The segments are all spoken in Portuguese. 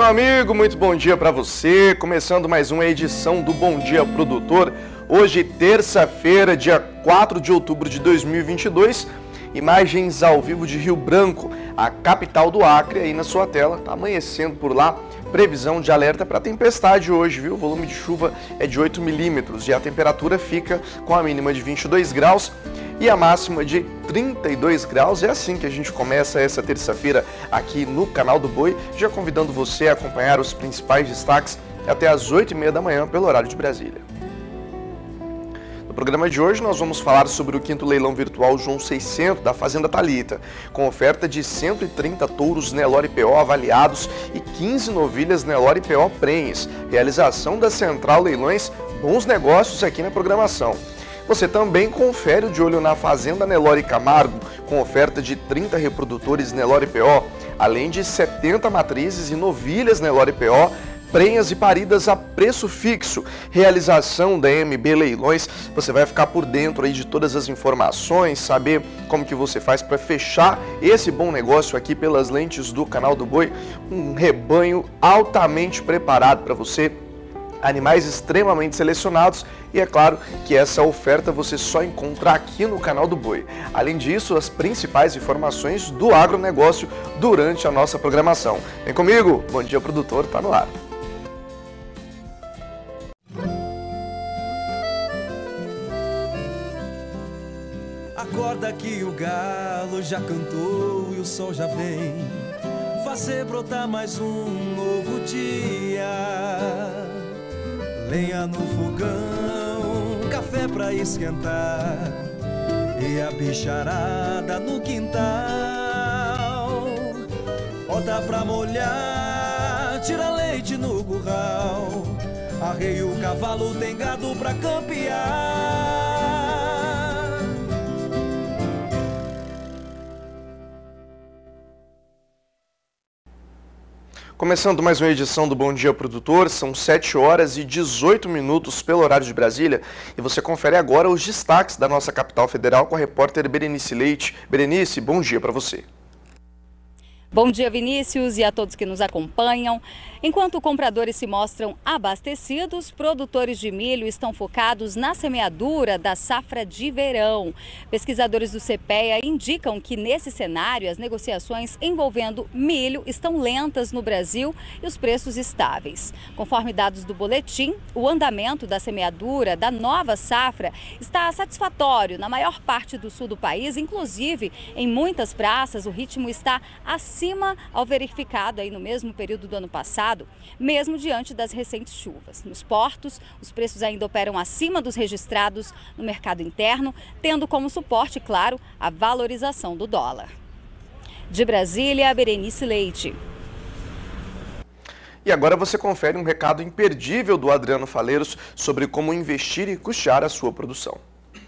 amigo, muito bom dia para você. Começando mais uma edição do Bom Dia Produtor. Hoje, terça-feira, dia 4 de outubro de 2022. Imagens ao vivo de Rio Branco, a capital do Acre, aí na sua tela. Tá amanhecendo por lá. Previsão de alerta para tempestade hoje, viu? O volume de chuva é de 8 milímetros e a temperatura fica com a mínima de 22 graus e a máxima de 32 graus. É assim que a gente começa essa terça-feira aqui no Canal do Boi, já convidando você a acompanhar os principais destaques até às 8h30 da manhã pelo horário de Brasília. No programa de hoje nós vamos falar sobre o 5º leilão virtual João 600 da Fazenda Thalita, com oferta de 130 touros Nelore PO avaliados e 15 novilhas Nelore PO prenhes. Realização da Central Leilões, bons negócios aqui na programação. Você também confere o De Olho na Fazenda Nelore Camargo, com oferta de 30 reprodutores Nelore PO, além de 70 matrizes e novilhas Nelore PO, prenhas e paridas a preço fixo. Realização da MB Leilões, você vai ficar por dentro aí de todas as informações, saber como que você faz para fechar esse bom negócio aqui pelas lentes do Canal do Boi. Um rebanho altamente preparado para você, animais extremamente selecionados e é claro que essa oferta você só encontra aqui no Canal do Boi. Além disso, as principais informações do agronegócio durante a nossa programação. Vem comigo, Bom Dia Produtor, tá no ar. Acorda que o galo já cantou e o sol já vem fazer brotar mais um novo dia. Lenha no fogão, café pra esquentar e a bicharada no quintal. Bota pra molhar, tira leite no curral, arreia o cavalo, tem gado pra campear. Começando mais uma edição do Bom Dia Produtor, são 7h18 pelo horário de Brasília e você confere agora os destaques da nossa capital federal com a repórter Berenice Leite. Berenice, bom dia para você. Bom dia, Vinícius, e a todos que nos acompanham. Enquanto compradores se mostram abastecidos, produtores de milho estão focados na semeadura da safra de verão. Pesquisadores do CPEA indicam que, nesse cenário, as negociações envolvendo milho estão lentas no Brasil e os preços estáveis. Conforme dados do boletim, o andamento da semeadura da nova safra está satisfatório na maior parte do sul do país, inclusive em muitas praças o ritmo está acima ao verificado aí no mesmo período do ano passado, mesmo diante das recentes chuvas. Nos portos, os preços ainda operam acima dos registrados no mercado interno, tendo como suporte, claro, a valorização do dólar. De Brasília, Berenice Leite. E agora você confere um recado imperdível do Adriano Faleiros sobre como investir e custear a sua produção.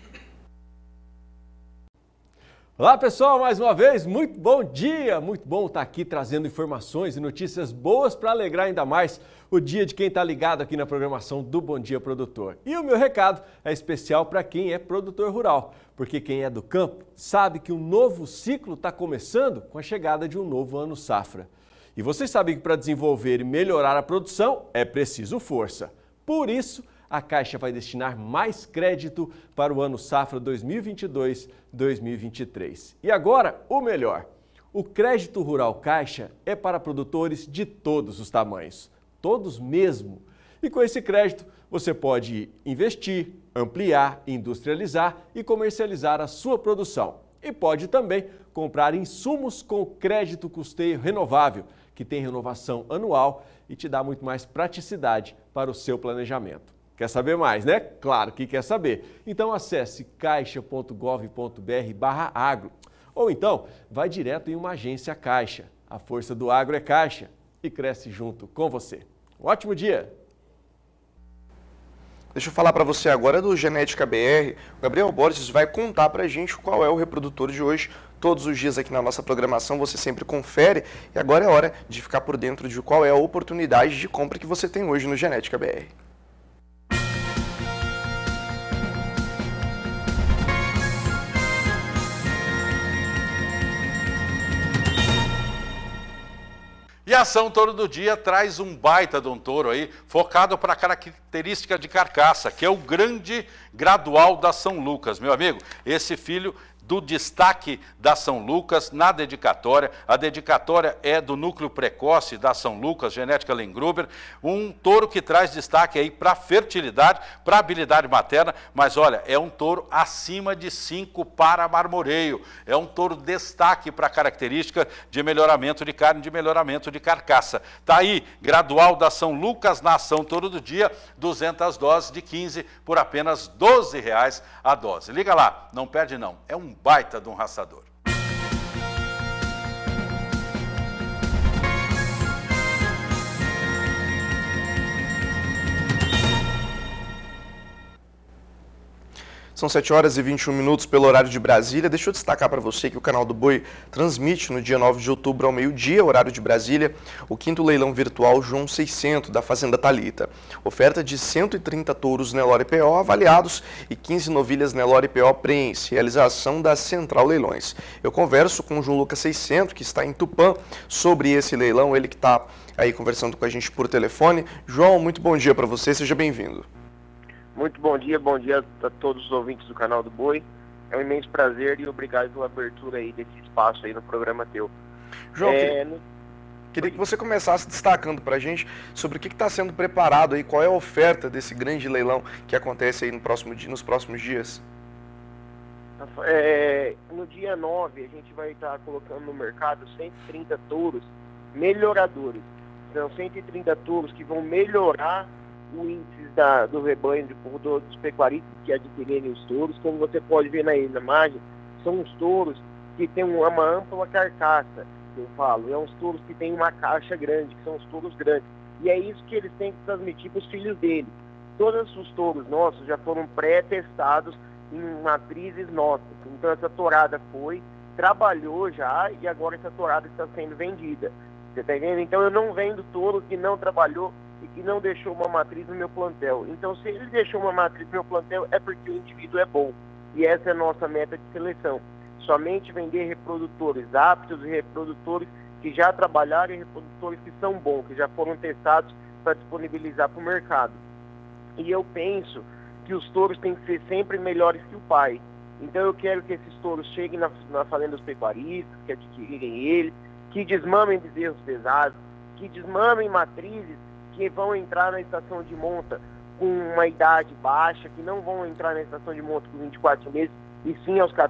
Olá pessoal, mais uma vez, muito bom dia, muito bom estar aqui trazendo informações e notícias boas para alegrar ainda mais o dia de quem está ligado aqui na programação do Bom Dia Produtor. E o meu recado é especial para quem é produtor rural, porque quem é do campo sabe que um novo ciclo está começando com a chegada de um novo ano safra. E vocês sabem que para desenvolver e melhorar a produção é preciso força. Por isso, a Caixa vai destinar mais crédito para o ano safra 2022-2023. E agora, o melhor. O Crédito Rural Caixa é para produtores de todos os tamanhos, todos mesmo. E com esse crédito, você pode investir, ampliar, industrializar e comercializar a sua produção. E pode também comprar insumos com crédito custeio renovável, que tem renovação anual e te dá muito mais praticidade para o seu planejamento. Quer saber mais, né? Claro que quer saber. Então acesse caixa.gov.br/agro ou então vai direto em uma agência Caixa. A força do agro é Caixa e cresce junto com você. Um ótimo dia! Deixa eu falar para você agora do Genética BR. O Gabriel Borges vai contar para a gente qual é o reprodutor de hoje. Todos os dias aqui na nossa programação você sempre confere e agora é hora de ficar por dentro de qual é a oportunidade de compra que você tem hoje no Genética BR. a Ação Touro do Dia traz um baita de um touro aí, focado para a característica de carcaça, que é o grande gradual da São Lucas. Meu amigo, esse filho do destaque da São Lucas na dedicatória. A dedicatória é do núcleo precoce da São Lucas, genética Lengruber, um touro que traz destaque aí para fertilidade, para habilidade materna, mas olha, é um touro acima de 5 para marmoreio. É um touro destaque para característica de melhoramento de carne, de melhoramento de carcaça. Tá aí, gradual da São Lucas na Ação Touro do Dia, 200 doses de 15 por apenas R$ 12 a dose. Liga lá, não perde não, é um baita de um raçador. São 7 horas e 21 minutos pelo horário de Brasília. Deixa eu destacar para você que o canal do Boi transmite no dia 9 de outubro ao meio-dia, horário de Brasília, o 5º leilão virtual João 600 da Fazenda Thalita. Oferta de 130 touros Nelore PO avaliados e 15 novilhas Nelore PO Prense, realização da Central Leilões. Eu converso com o João Lucas 600, que está em Tupã, sobre esse leilão, ele que está aí conversando com a gente por telefone. João, muito bom dia para você, seja bem-vindo. Muito bom dia a todos os ouvintes do canal do Boi. É um imenso prazer e obrigado pela abertura aí desse espaço aí no programa teu. João, queria que você começasse destacando para a gente sobre o que está sendo preparado aí, qual é a oferta desse grande leilão que acontece aí nos próximos dias. No dia 9 a gente vai estar colocando no mercado 130 touros melhoradores. São 130 touros que vão melhorar o índice do rebanho dos pecuaristas que adquirirem os touros. Como você pode ver na imagem, são os touros que têm uma ampla carcaça, que eu falo. É uns touros que têm uma caixa grande, que são os touros grandes. E é isso que eles têm que transmitir para os filhos deles. Todos os touros nossos já foram pré-testados em matrizes nossas. Então essa tourada trabalhou já e agora essa tourada está sendo vendida. Você está entendendo? Então eu não vendo touro que não trabalhou e que não deixou uma matriz no meu plantel. Então, se ele deixou uma matriz no meu plantel, é porque o indivíduo é bom. E essa é a nossa meta de seleção. Somente vender reprodutores aptos e reprodutores que já trabalharam e reprodutores que são bons, que já foram testados para disponibilizar para o mercado. E eu penso que os touros têm que ser sempre melhores que o pai. Então, eu quero que esses touros cheguem na fazenda dos pecuaristas, que adquirirem ele, que desmamem bezerros pesados, que desmamem matrizes que vão entrar na estação de monta com uma idade baixa, que não vão entrar na estação de monta com 24 meses, e sim aos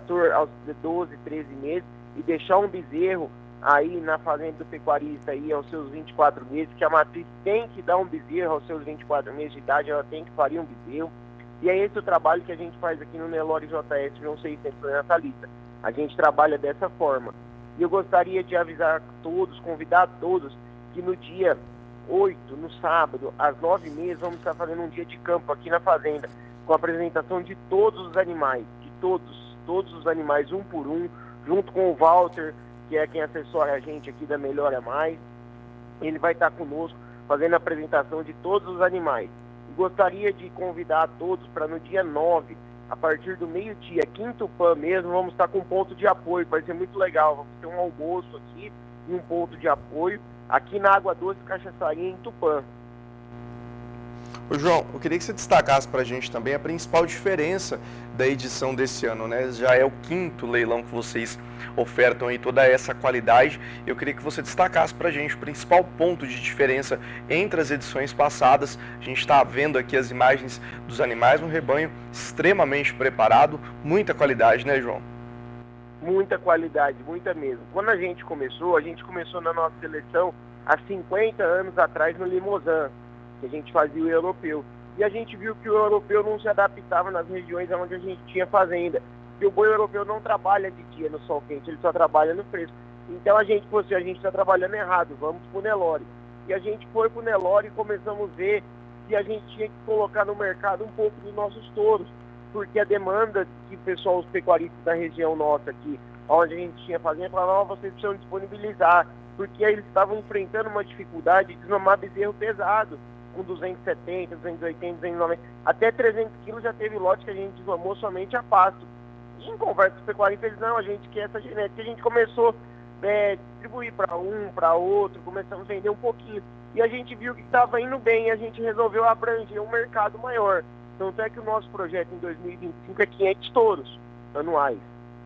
12, 13 meses, e deixar um bezerro aí na fazenda do pecuarista aí aos seus 24 meses, que a matriz tem que dar um bezerro aos seus 24 meses de idade, ela tem que parir um bezerro. E é esse o trabalho que a gente faz aqui no Nelore JS João 600 na Thalita. A gente trabalha dessa forma. E eu gostaria de avisar todos, convidar todos, que no dia 8, no sábado, às 9h30, vamos estar fazendo um dia de campo aqui na fazenda, com a apresentação de todos os animais, de todos os animais, um por um, junto com o Walter, que é quem assessora a gente aqui da Melhora Mais. Ele vai estar conosco fazendo a apresentação de todos os animais. E gostaria de convidar a todos para no dia 9, a partir do meio-dia, aqui em Tupã mesmo, vamos estar com um ponto de apoio, vai ser muito legal. Vamos ter um almoço aqui e um ponto de apoio aqui na Água Doce Cachaçaria, em Tupã. Ô João, eu queria que você destacasse para a gente também a principal diferença da edição desse ano, né? Já é o 5º leilão que vocês ofertam aí toda essa qualidade. Eu queria que você destacasse para a gente o principal ponto de diferença entre as edições passadas. A gente está vendo aqui as imagens dos animais, um rebanho extremamente preparado, muita qualidade, né, João? Muita qualidade, muita mesmo. Quando a gente começou na nossa seleção há 50 anos atrás no Limousin, que a gente fazia o europeu. E a gente viu que o europeu não se adaptava nas regiões onde a gente tinha fazenda. Porque o boi europeu não trabalha de dia no sol quente, ele só trabalha no fresco. Então a gente está trabalhando errado, vamos pro Nelore. E a gente foi pro Nelore e começamos a ver que a gente tinha que colocar no mercado um pouco dos nossos touros. Porque a demanda que o pessoal, os pecuaristas da região nossa aqui, onde a gente tinha fazenda, falavam, vocês precisam disponibilizar. Porque eles estavam enfrentando uma dificuldade de desmamar bezerro pesado, com 270, 280, 290, até 300 quilos já teve lote que a gente desmamou somente a pasto. E em conversa com os pecuaristas, eles, não, a gente quer essa genética. A gente começou distribuir para um, para outro, começamos a vender um pouquinho. E a gente viu que estava indo bem e a gente resolveu abranger um mercado maior. Tanto é que o nosso projeto em 2025 é 500 touros anuais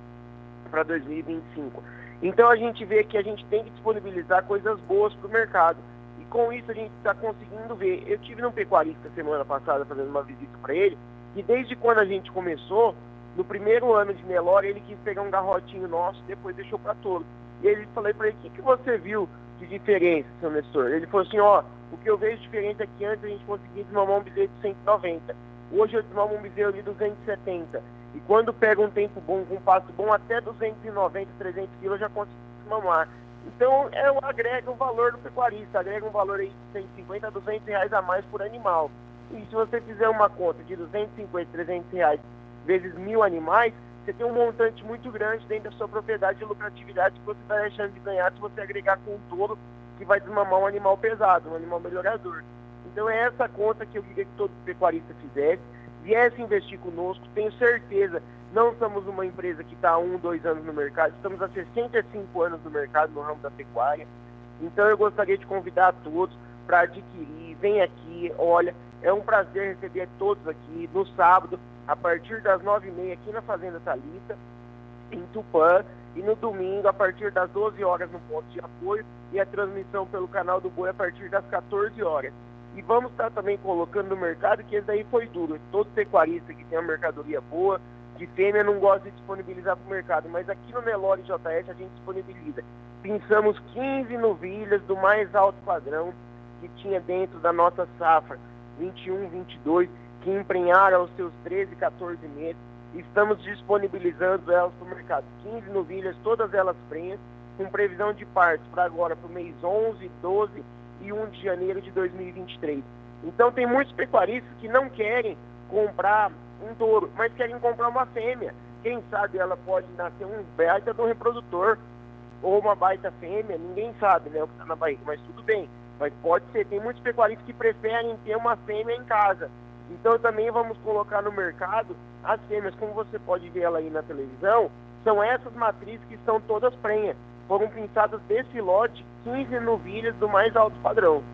para 2025. Então a gente vê que a gente tem que disponibilizar coisas boas para o mercado. E com isso a gente está conseguindo ver. Eu tive num pecuarista semana passada fazendo uma visita para ele, e desde quando a gente começou, no primeiro ano de Nelore, ele quis pegar um garrotinho nosso e depois deixou para touro. E ele falei para ele, o que você viu de diferença, seu Nestor? Ele falou assim, ó, o que eu vejo de diferença é que antes a gente conseguia desmamar um bezerro de 190. Hoje eu desmamo um bezerro de 270. E quando pega um tempo bom, com um pasto bom, até 290, 300 quilos eu já consigo desmamar. Então, agrega um valor no pecuarista, agrega um valor aí de 150 a 200 reais a mais por animal. E se você fizer uma conta de 250, 300 reais vezes 1.000 animais, você tem um montante muito grande dentro da sua propriedade de lucratividade que você está deixando de ganhar se você agregar com um touro que vai desmamar um animal pesado, um animal melhorador. Então é essa conta que eu queria que todo pecuarista fizesse, viesse investir conosco. Tenho certeza, não somos uma empresa que está há 1, 2 anos no mercado, estamos há 65 anos no mercado, no ramo da pecuária. Então eu gostaria de convidar a todos para adquirir, vem aqui, olha, é um prazer receber todos aqui no sábado, a partir das 9h30 aqui na Fazenda Thalita, em Tupã, e no domingo a partir das 12 horas no ponto de apoio, e a transmissão pelo canal do Boi a partir das 14 horas. E vamos estar também colocando no mercado, que esse daí foi duro, todo pecuarista que tem uma mercadoria boa, de fêmea, não gosta de disponibilizar para o mercado, mas aqui no Nelore JS a gente disponibiliza. Pensamos 15 novilhas do mais alto padrão que tinha dentro da nossa safra 21, 22, que emprenharam aos seus 13, 14 meses. Estamos disponibilizando elas para o mercado. 15 novilhas, todas elas prenhas, com previsão de partos para agora, para o mês 11, 12 e 1 de janeiro de 2023. Então tem muitos pecuaristas que não querem comprar um touro, mas querem comprar uma fêmea. Quem sabe ela pode nascer um baita de um reprodutor ou uma baita fêmea, ninguém sabe, né, o que está na barriga, mas tudo bem. Mas pode ser, tem muitos pecuaristas que preferem ter uma fêmea em casa. Então também vamos colocar no mercado as fêmeas, como você pode ver ela aí na televisão, são essas matrizes que são todas prenhas. Foram pinçadas desse lote 15 novilhas do mais alto padrão.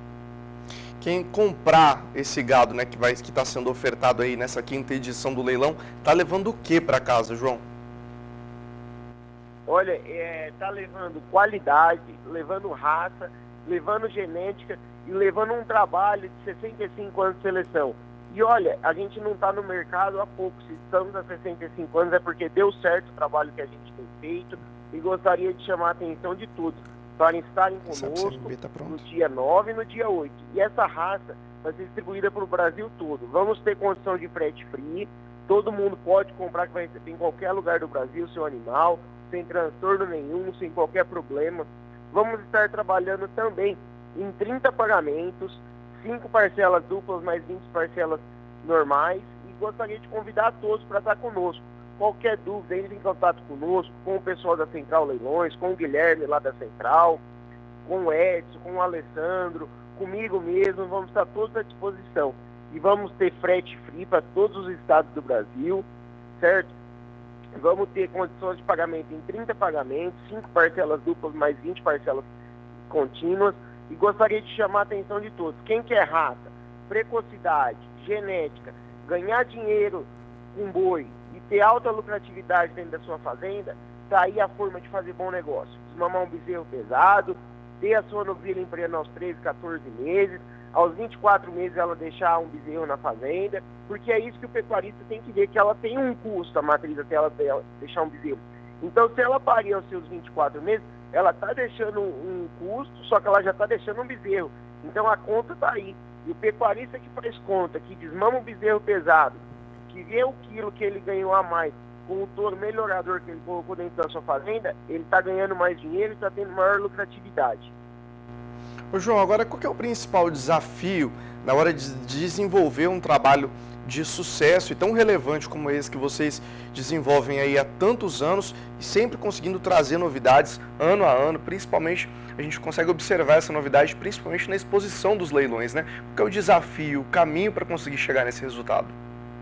Quem comprar esse gado, né, que está sendo ofertado aí nessa 5ª edição do leilão, tá levando o que para casa, João? Olha, tá levando qualidade, levando raça, levando genética e levando um trabalho de 65 anos de seleção. E olha, a gente não está no mercado há pouco. Se estamos há 65 anos é porque deu certo o trabalho que a gente tem feito, e gostaria de chamar a atenção de todos para estarem conosco no dia 9 e no dia 8. E essa raça vai ser distribuída para o Brasil todo. Vamos ter condição de frete free, todo mundo pode comprar, que vai receber em qualquer lugar do Brasil seu animal, sem transtorno nenhum, sem qualquer problema. Vamos estar trabalhando também em 30 pagamentos, 5 parcelas duplas mais 20 parcelas normais, e gostaria de convidar a todos para estar conosco. Qualquer dúvida, entre em contato conosco, com o pessoal da Central Leilões, com o Guilherme lá da Central, com o Edson, com o Alessandro, comigo mesmo, vamos estar todos à disposição. E vamos ter frete free para todos os estados do Brasil, certo? Vamos ter condições de pagamento em 30 pagamentos, 5 parcelas duplas mais 20 parcelas contínuas. E gostaria de chamar a atenção de todos. Quem quer raça, precocidade, genética, ganhar dinheiro com boi e ter alta lucratividade dentro da sua fazenda, está aí a forma de fazer bom negócio. Desmamar um bezerro pesado, ter a sua novilha emprenhando aos 13, 14 meses, aos 24 meses ela deixar um bezerro na fazenda, porque é isso que o pecuarista tem que ver, que ela tem um custo, a matriz até ela deixar um bezerro. Então, se ela parir aos seus 24 meses, ela está deixando um custo, só que ela já está deixando um bezerro. Então, a conta está aí. E o pecuarista que faz conta, que desmama um bezerro pesado, que vê o quilo que ele ganhou a mais com o touro melhorador que ele colocou dentro da sua fazenda, ele está ganhando mais dinheiro e está tendo maior lucratividade. Ô João, agora qual que é o principal desafio na hora de desenvolver um trabalho de sucesso e tão relevante como esse que vocês desenvolvem aí há tantos anos e sempre conseguindo trazer novidades ano a ano? Principalmente a gente consegue observar essa novidade principalmente na exposição dos leilões, né? Qual é o desafio, o caminho para conseguir chegar nesse resultado?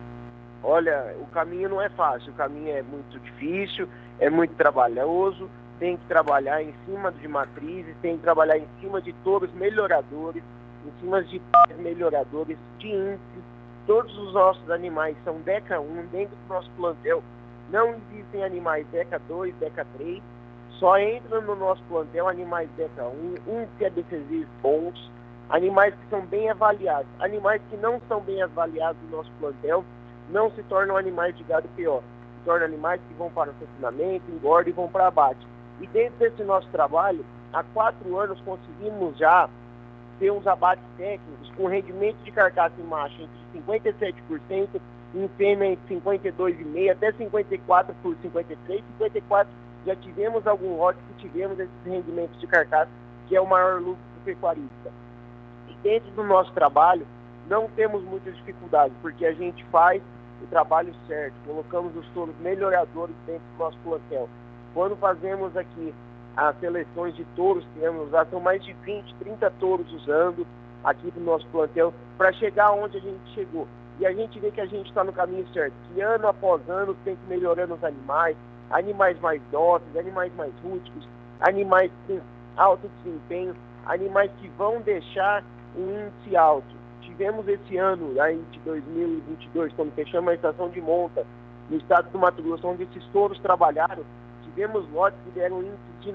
Olha, o caminho não é fácil, o caminho é muito difícil, é muito trabalhoso, tem que trabalhar em cima de matrizes, tem que trabalhar em cima de touros melhoradores, em cima de melhoradores de índices. Todos os nossos animais são DECA 1, dentro do nosso plantel não existem animais DECA 2, DECA 3, só entram no nosso plantel animais DECA 1, índice ABCZ bons, animais que são bem avaliados. Animais que não são bem avaliados no nosso plantel não se tornam animais de gado PO, se tornam animais que vão para o confinamento, engordam e vão para abate. E dentro desse nosso trabalho, há 4 anos conseguimos já ter uns abates técnicos com rendimento de carcaça em macho entre 57%, em fêmea entre 52,5% até 54% por 53%, 54% já tivemos algum lote que tivemos esses rendimentos de carcaça, que é o maior lucro do pecuarista. E dentro do nosso trabalho, não temos muitas dificuldades, porque a gente faz o trabalho certo, colocamos os touros melhoradores dentro do nosso plantel. Quando fazemos aqui as seleções de touros que vamos usar, são mais de 20, 30 touros usando aqui no nosso plantel para chegar onde a gente chegou. E a gente vê que a gente está no caminho certo, que ano após ano tem que ir melhorando os animais, animais mais dóceis, animais mais rústicos, animais com alto desempenho, animais que vão deixar um índice alto. Tivemos esse ano, aí de 2022, quando fechamos a estação de monta no estado do Mato Grosso, onde esses touros trabalharam, tivemos lotes que deram índice de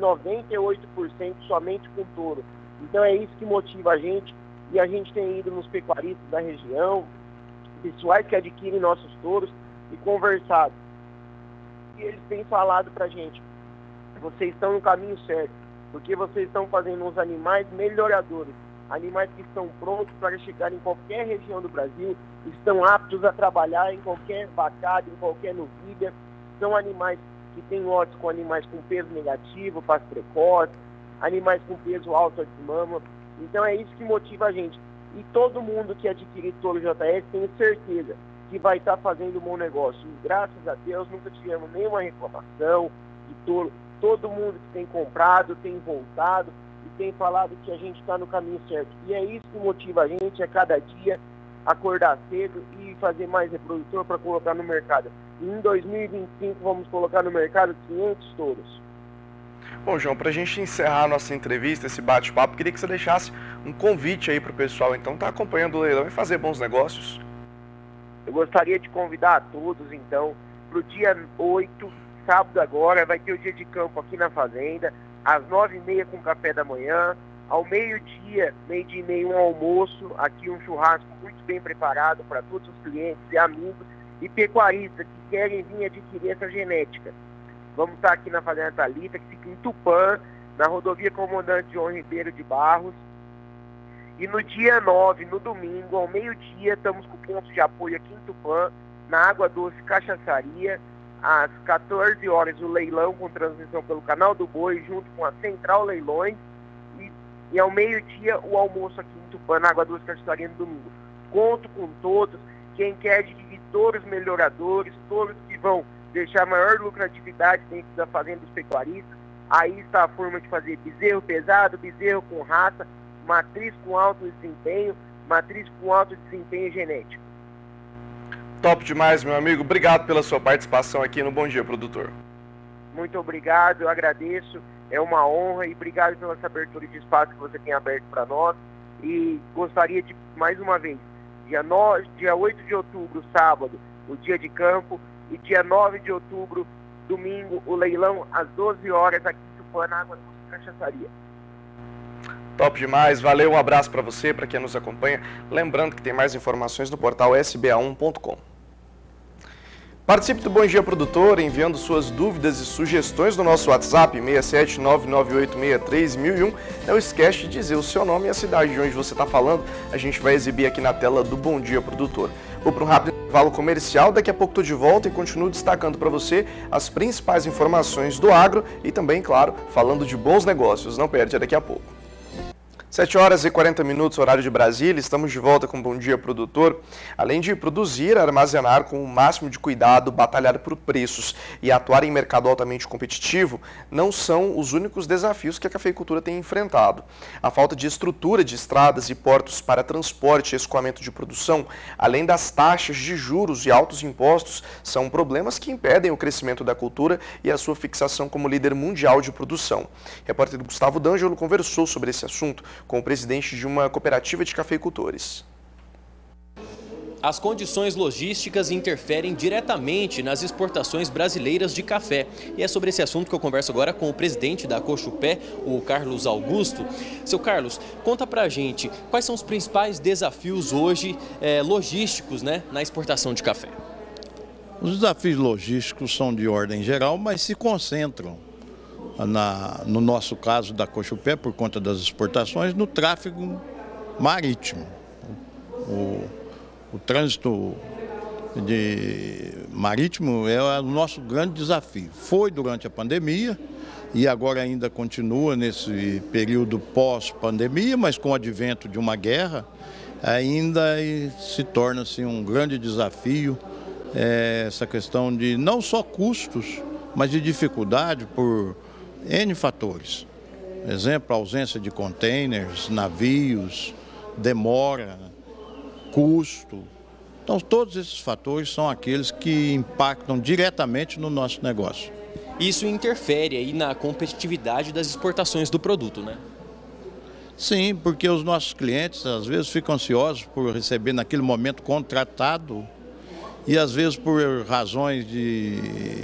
98% somente com touro. Então é isso que motiva a gente, e a gente tem ido nos pecuaristas da região, pessoais que adquirem nossos touros, e conversado. E eles têm falado pra gente, vocês estão no caminho certo, porque vocês estão fazendo uns animais melhoradores, animais que estão prontos para chegar em qualquer região do Brasil, estão aptos a trabalhar em qualquer vacada, em qualquer novilha, são animais que têm lotes com animais com peso negativo, passo precoce, animais com peso alto de mama. Então é isso que motiva a gente. E todo mundo que adquirir touro JS tem certeza que vai estar fazendo um bom negócio. E, graças a Deus, nunca tivemos nenhuma reclamação de touro. Todo mundo que tem comprado, tem voltado e tem falado que a gente está no caminho certo. E é isso que motiva a gente a cada dia acordar cedo e fazer mais reprodutor para colocar no mercado. E em 2025 vamos colocar no mercado 500 touros. Bom, João, para a gente encerrar a nossa entrevista, esse bate-papo, queria que você deixasse um convite aí para o pessoal, então, tá acompanhando o leilão e fazer bons negócios. Eu gostaria de convidar a todos, então, para o dia 8, sábado agora, vai ter o dia de campo aqui na fazenda, às 9h30 com café da manhã, ao meio-dia, meio-dia e meio, um almoço, aqui um churrasco muito bem preparado para todos os clientes e amigos e pecuaristas que querem vir adquirir essa genética. Vamos estar aqui na Fazenda Thalita, que fica em Tupã, na rodovia Comandante João Ribeiro de Barros. E no dia 9, no domingo, ao meio-dia, estamos com ponto de apoio aqui em Tupã, na Água Doce Cachaçaria. Às 14 horas, o leilão com transmissão pelo Canal do Boi, junto com a Central Leilões. E ao meio-dia, o almoço aqui em Tupã, na Água Doce Cachaçaria, no domingo. Conto com todos. Quem quer adquirir touros melhoradores, touros que vão deixar maior lucratividade dentro da fazenda dos pecuaristas, aí está a forma de fazer bezerro pesado, bezerro com raça, matriz com alto desempenho, matriz com alto desempenho genético. Top demais, meu amigo. Obrigado pela sua participação aqui no Bom Dia Produtor. Muito obrigado, eu agradeço. É uma honra e obrigado pela essa abertura de espaço que você tem aberto para nós. E gostaria de, mais uma vez, dia 8 de outubro, sábado, o dia de campo, e dia 9 de outubro, domingo, o leilão às 12 horas aqui em Tupã, na Água Doce Cachaçaria. Top demais, valeu, um abraço para você, para quem nos acompanha. Lembrando que tem mais informações no portal sba1.com. Participe do Bom Dia Produtor enviando suas dúvidas e sugestões no nosso WhatsApp 67998631001. Não esquece de dizer o seu nome e a cidade de onde você está falando. A gente vai exibir aqui na tela do Bom Dia Produtor. Vou para um rápido intervalo comercial, daqui a pouco estou de volta e continuo destacando para você as principais informações do agro e também, claro, falando de bons negócios. Não perde, é daqui a pouco. 7h40, horário de Brasília, estamos de volta com Bom Dia Produtor. Além de produzir, armazenar com o máximo de cuidado, batalhar por preços e atuar em mercado altamente competitivo, não são os únicos desafios que a cafeicultura tem enfrentado. A falta de estrutura de estradas e portos para transporte e escoamento de produção, além das taxas de juros e altos impostos, são problemas que impedem o crescimento da cultura e a sua fixação como líder mundial de produção. O repórter Gustavo D'Angelo conversou sobre esse assunto com o presidente de uma cooperativa de cafeicultores. As condições logísticas interferem diretamente nas exportações brasileiras de café. E é sobre esse assunto que eu converso agora com o presidente da Cochupé, o Carlos Augusto. Seu Carlos, conta pra gente quais são os principais desafios hoje logísticos, né, na exportação de café. Os desafios logísticos são de ordem geral, mas se concentram, no nosso caso da Cochupé, por conta das exportações, no tráfego marítimo. O trânsito marítimo é o nosso grande desafio. Foi durante a pandemia e agora ainda continua nesse período pós-pandemia, mas com o advento de uma guerra, ainda se torna-se um grande desafio essa questão de não só custos, mas de dificuldade por N fatores. Exemplo, ausência de containers, navios, demora, custo. Então, todos esses fatores são aqueles que impactam diretamente no nosso negócio. Isso interfere aí na competitividade das exportações do produto, né? Sim, porque os nossos clientes às vezes ficam ansiosos por receber naquele momento contratado e às vezes por razões de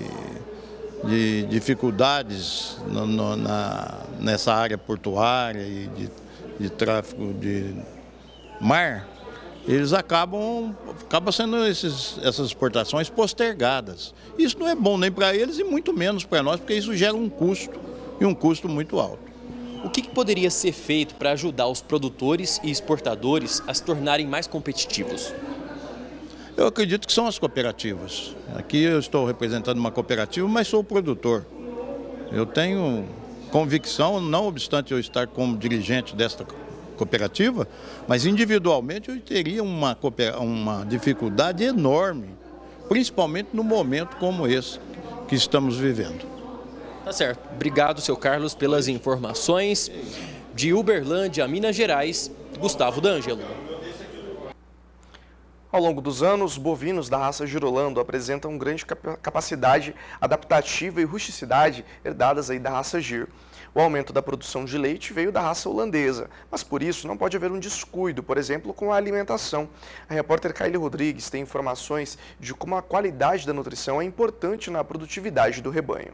dificuldades nessa área portuária e de tráfego de mar, eles acabam sendo essas exportações postergadas. Isso não é bom nem para eles e muito menos para nós, porque isso gera um custo, e um custo muito alto. O que poderia ser feito para ajudar os produtores e exportadores a se tornarem mais competitivos? Eu acredito que são as cooperativas. Aqui eu estou representando uma cooperativa, mas sou produtor. Eu tenho convicção, não obstante eu estar como dirigente desta cooperativa, mas individualmente eu teria uma dificuldade enorme, principalmente no momento como esse que estamos vivendo. Tá certo. Obrigado, seu Carlos, pelas informações. De Uberlândia, Minas Gerais, Gustavo D'Angelo. Ao longo dos anos, bovinos da raça Girolando apresentam grande capacidade adaptativa e rusticidade herdadas aí da raça Gir. O aumento da produção de leite veio da raça holandesa, mas por isso não pode haver um descuido, por exemplo, com a alimentação. A repórter Kylie Rodrigues tem informações de como a qualidade da nutrição é importante na produtividade do rebanho.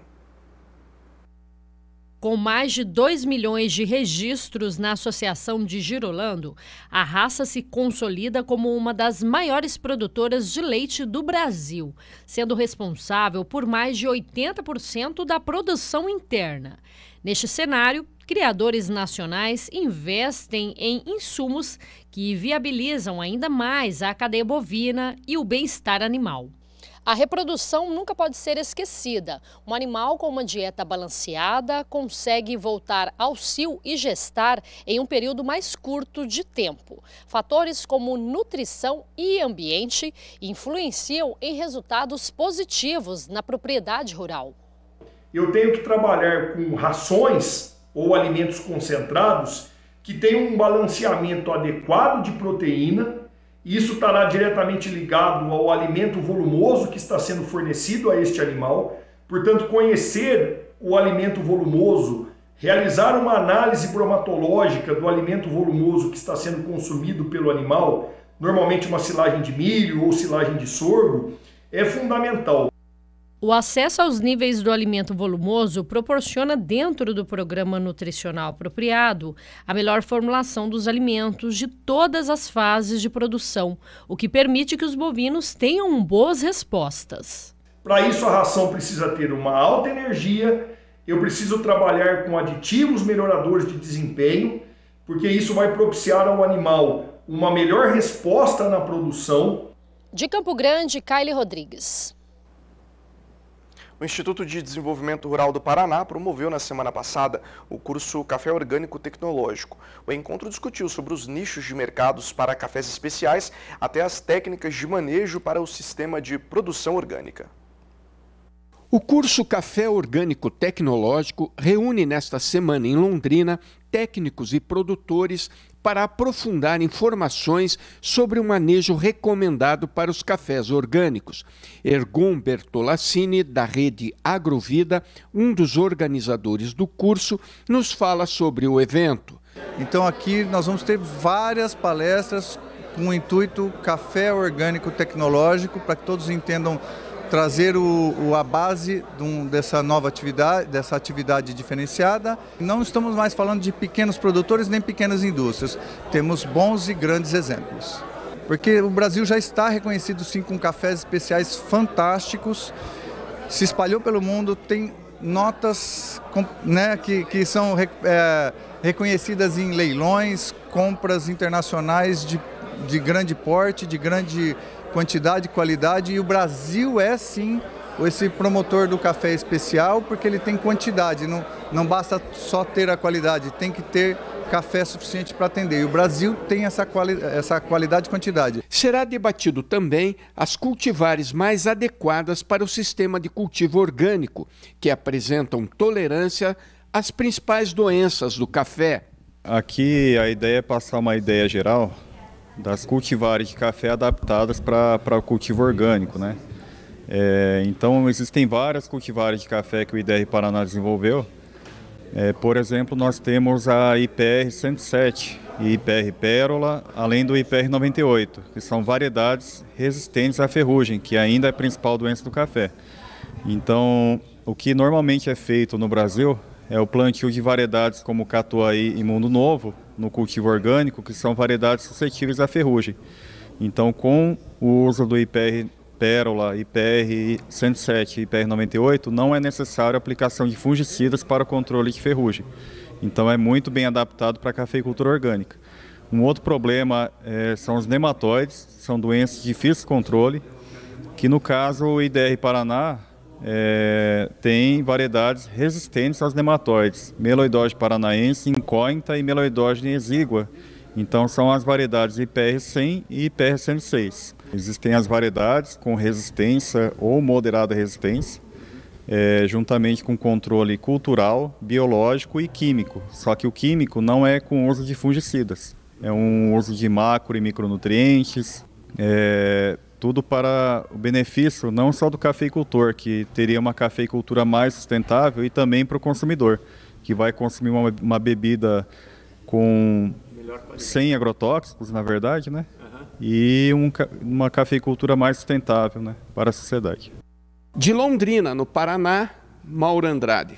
Com mais de 2 milhões de registros na Associação de Girolando, a raça se consolida como uma das maiores produtoras de leite do Brasil, sendo responsável por mais de 80% da produção interna. Neste cenário, criadores nacionais investem em insumos que viabilizam ainda mais a cadeia bovina e o bem-estar animal. A reprodução nunca pode ser esquecida. Um animal com uma dieta balanceada consegue voltar ao cio e gestar em um período mais curto de tempo. Fatores como nutrição e ambiente influenciam em resultados positivos na propriedade rural. Eu tenho que trabalhar com rações ou alimentos concentrados que tenham um balanceamento adequado de proteína. Isso estará diretamente ligado ao alimento volumoso que está sendo fornecido a este animal. Portanto, conhecer o alimento volumoso, realizar uma análise bromatológica do alimento volumoso que está sendo consumido pelo animal, normalmente uma silagem de milho ou silagem de sorgo, é fundamental. O acesso aos níveis do alimento volumoso proporciona, dentro do programa nutricional apropriado, a melhor formulação dos alimentos de todas as fases de produção, o que permite que os bovinos tenham boas respostas. Para isso, a ração precisa ter uma alta energia, eu preciso trabalhar com aditivos melhoradores de desempenho, porque isso vai propiciar ao animal uma melhor resposta na produção. De Campo Grande, Kylie Rodrigues. O Instituto de Desenvolvimento Rural do Paraná promoveu na semana passada o curso Café Orgânico Tecnológico. O encontro discutiu sobre os nichos de mercados para cafés especiais até as técnicas de manejo para o sistema de produção orgânica. O curso Café Orgânico Tecnológico reúne nesta semana em Londrina técnicos e produtores para aprofundar informações sobre o manejo recomendado para os cafés orgânicos. Ergon Bertolassini, da rede Agrovida, um dos organizadores do curso, nos fala sobre o evento. Então aqui nós vamos ter várias palestras com o intuito Café Orgânico Tecnológico, para que todos entendam trazer a base dessa nova atividade, dessa atividade diferenciada. Não estamos mais falando de pequenos produtores nem pequenas indústrias. Temos bons e grandes exemplos. Porque o Brasil já está reconhecido sim com cafés especiais fantásticos. Se espalhou pelo mundo, tem notas, né, que são reconhecidas em leilões, compras internacionais de grande porte, de grande quantidade e qualidade, e o Brasil é sim esse promotor do café especial, porque ele tem quantidade, não basta só ter a qualidade, tem que ter café suficiente para atender, e o Brasil tem essa qualidade e quantidade. Será debatido também as cultivares mais adequadas para o sistema de cultivo orgânico, que apresentam tolerância às principais doenças do café. Aqui a ideia é passar uma ideia geral das cultivares de café adaptadas para o cultivo orgânico, né? Então existem várias cultivares de café que o IDR Paraná desenvolveu. Por exemplo, nós temos a IPR 107 e IPR Pérola, além do IPR 98, que são variedades resistentes à ferrugem, que ainda é a principal doença do café. Então, o que normalmente é feito no Brasil é o plantio de variedades como Catuai e Mundo Novo, no cultivo orgânico, que são variedades suscetíveis à ferrugem. Então, com o uso do IPR Pérola, IPR 107 e IPR 98, não é necessário a aplicação de fungicidas para o controle de ferrugem. Então, é muito bem adaptado para a cafeicultura orgânica. Um outro problema são os nematóides, são doenças de difícil controle, que no caso o IDR Paraná tem variedades resistentes aos nematóides, Meloidógene paranaense, incógnita e Meloidógene exígua. Então são as variedades IPR 100 e IPR 106. Existem as variedades com resistência ou moderada resistência, juntamente com controle cultural, biológico e químico. Só que o químico não é com uso de fungicidas, é um uso de macro e micronutrientes, tudo para o benefício não só do cafeicultor, que teria uma cafeicultura mais sustentável, e também para o consumidor, que vai consumir uma bebida sem agrotóxicos, na verdade, né? E uma cafeicultura mais sustentável, né, para a sociedade. De Londrina, no Paraná, Mauro Andrade.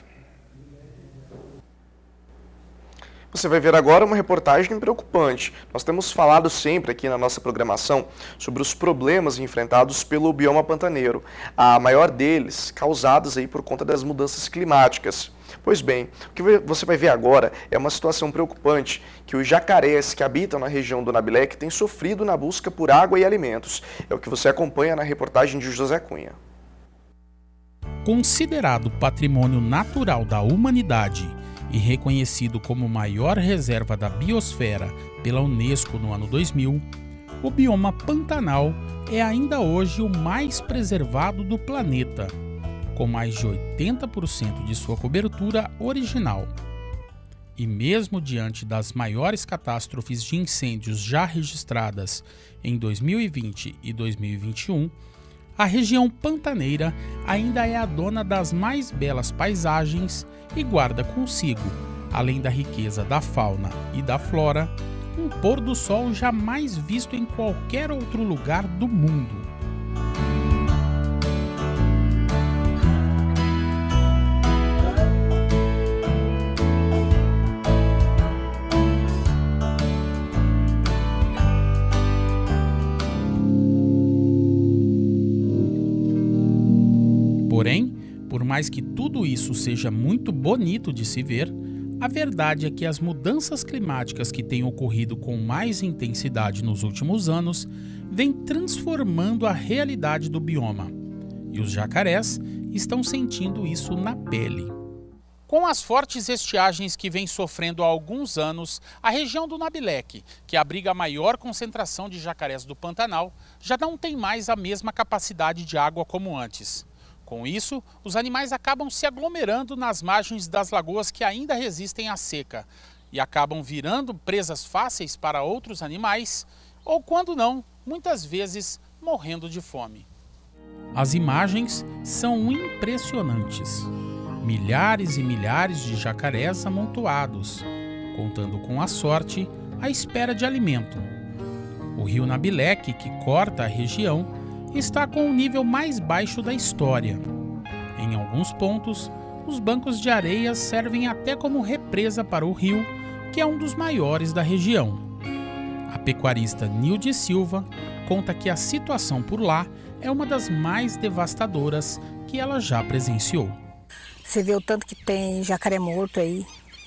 Você vai ver agora uma reportagem preocupante. Nós temos falado sempre aqui na nossa programação sobre os problemas enfrentados pelo bioma pantaneiro, a maior deles causados aí por conta das mudanças climáticas. Pois bem, o que você vai ver agora é uma situação preocupante que os jacarés que habitam na região do Nabilec têm sofrido na busca por água e alimentos. É o que você acompanha na reportagem de José Cunha. Considerado patrimônio natural da humanidade e reconhecido como maior reserva da biosfera pela Unesco no ano 2000, o bioma Pantanal é ainda hoje o mais preservado do planeta, com mais de 80% de sua cobertura original. E mesmo diante das maiores catástrofes de incêndios já registradas em 2020 e 2021, a região pantaneira ainda é a dona das mais belas paisagens e guarda consigo, além da riqueza da fauna e da flora, um pôr do sol jamais visto em qualquer outro lugar do mundo. Porém, por mais que tudo isso seja muito bonito de se ver, a verdade é que as mudanças climáticas que têm ocorrido com mais intensidade nos últimos anos vêm transformando a realidade do bioma. E os jacarés estão sentindo isso na pele. Com as fortes estiagens que vem sofrendo há alguns anos, a região do Nabileque, que abriga a maior concentração de jacarés do Pantanal, já não tem mais a mesma capacidade de água como antes. Com isso, os animais acabam se aglomerando nas margens das lagoas que ainda resistem à seca e acabam virando presas fáceis para outros animais ou, quando não, muitas vezes morrendo de fome. As imagens são impressionantes. Milhares e milhares de jacarés amontoados, contando com a sorte à espera de alimento. O rio Nabileque, que corta a região, está com o nível mais baixo da história. Em alguns pontos, os bancos de areia servem até como represa para o rio, que é um dos maiores da região. A pecuarista Nilde Silva conta que a situação por lá é uma das mais devastadoras que ela já presenciou. Você vê o tanto que tem jacaré morto aí,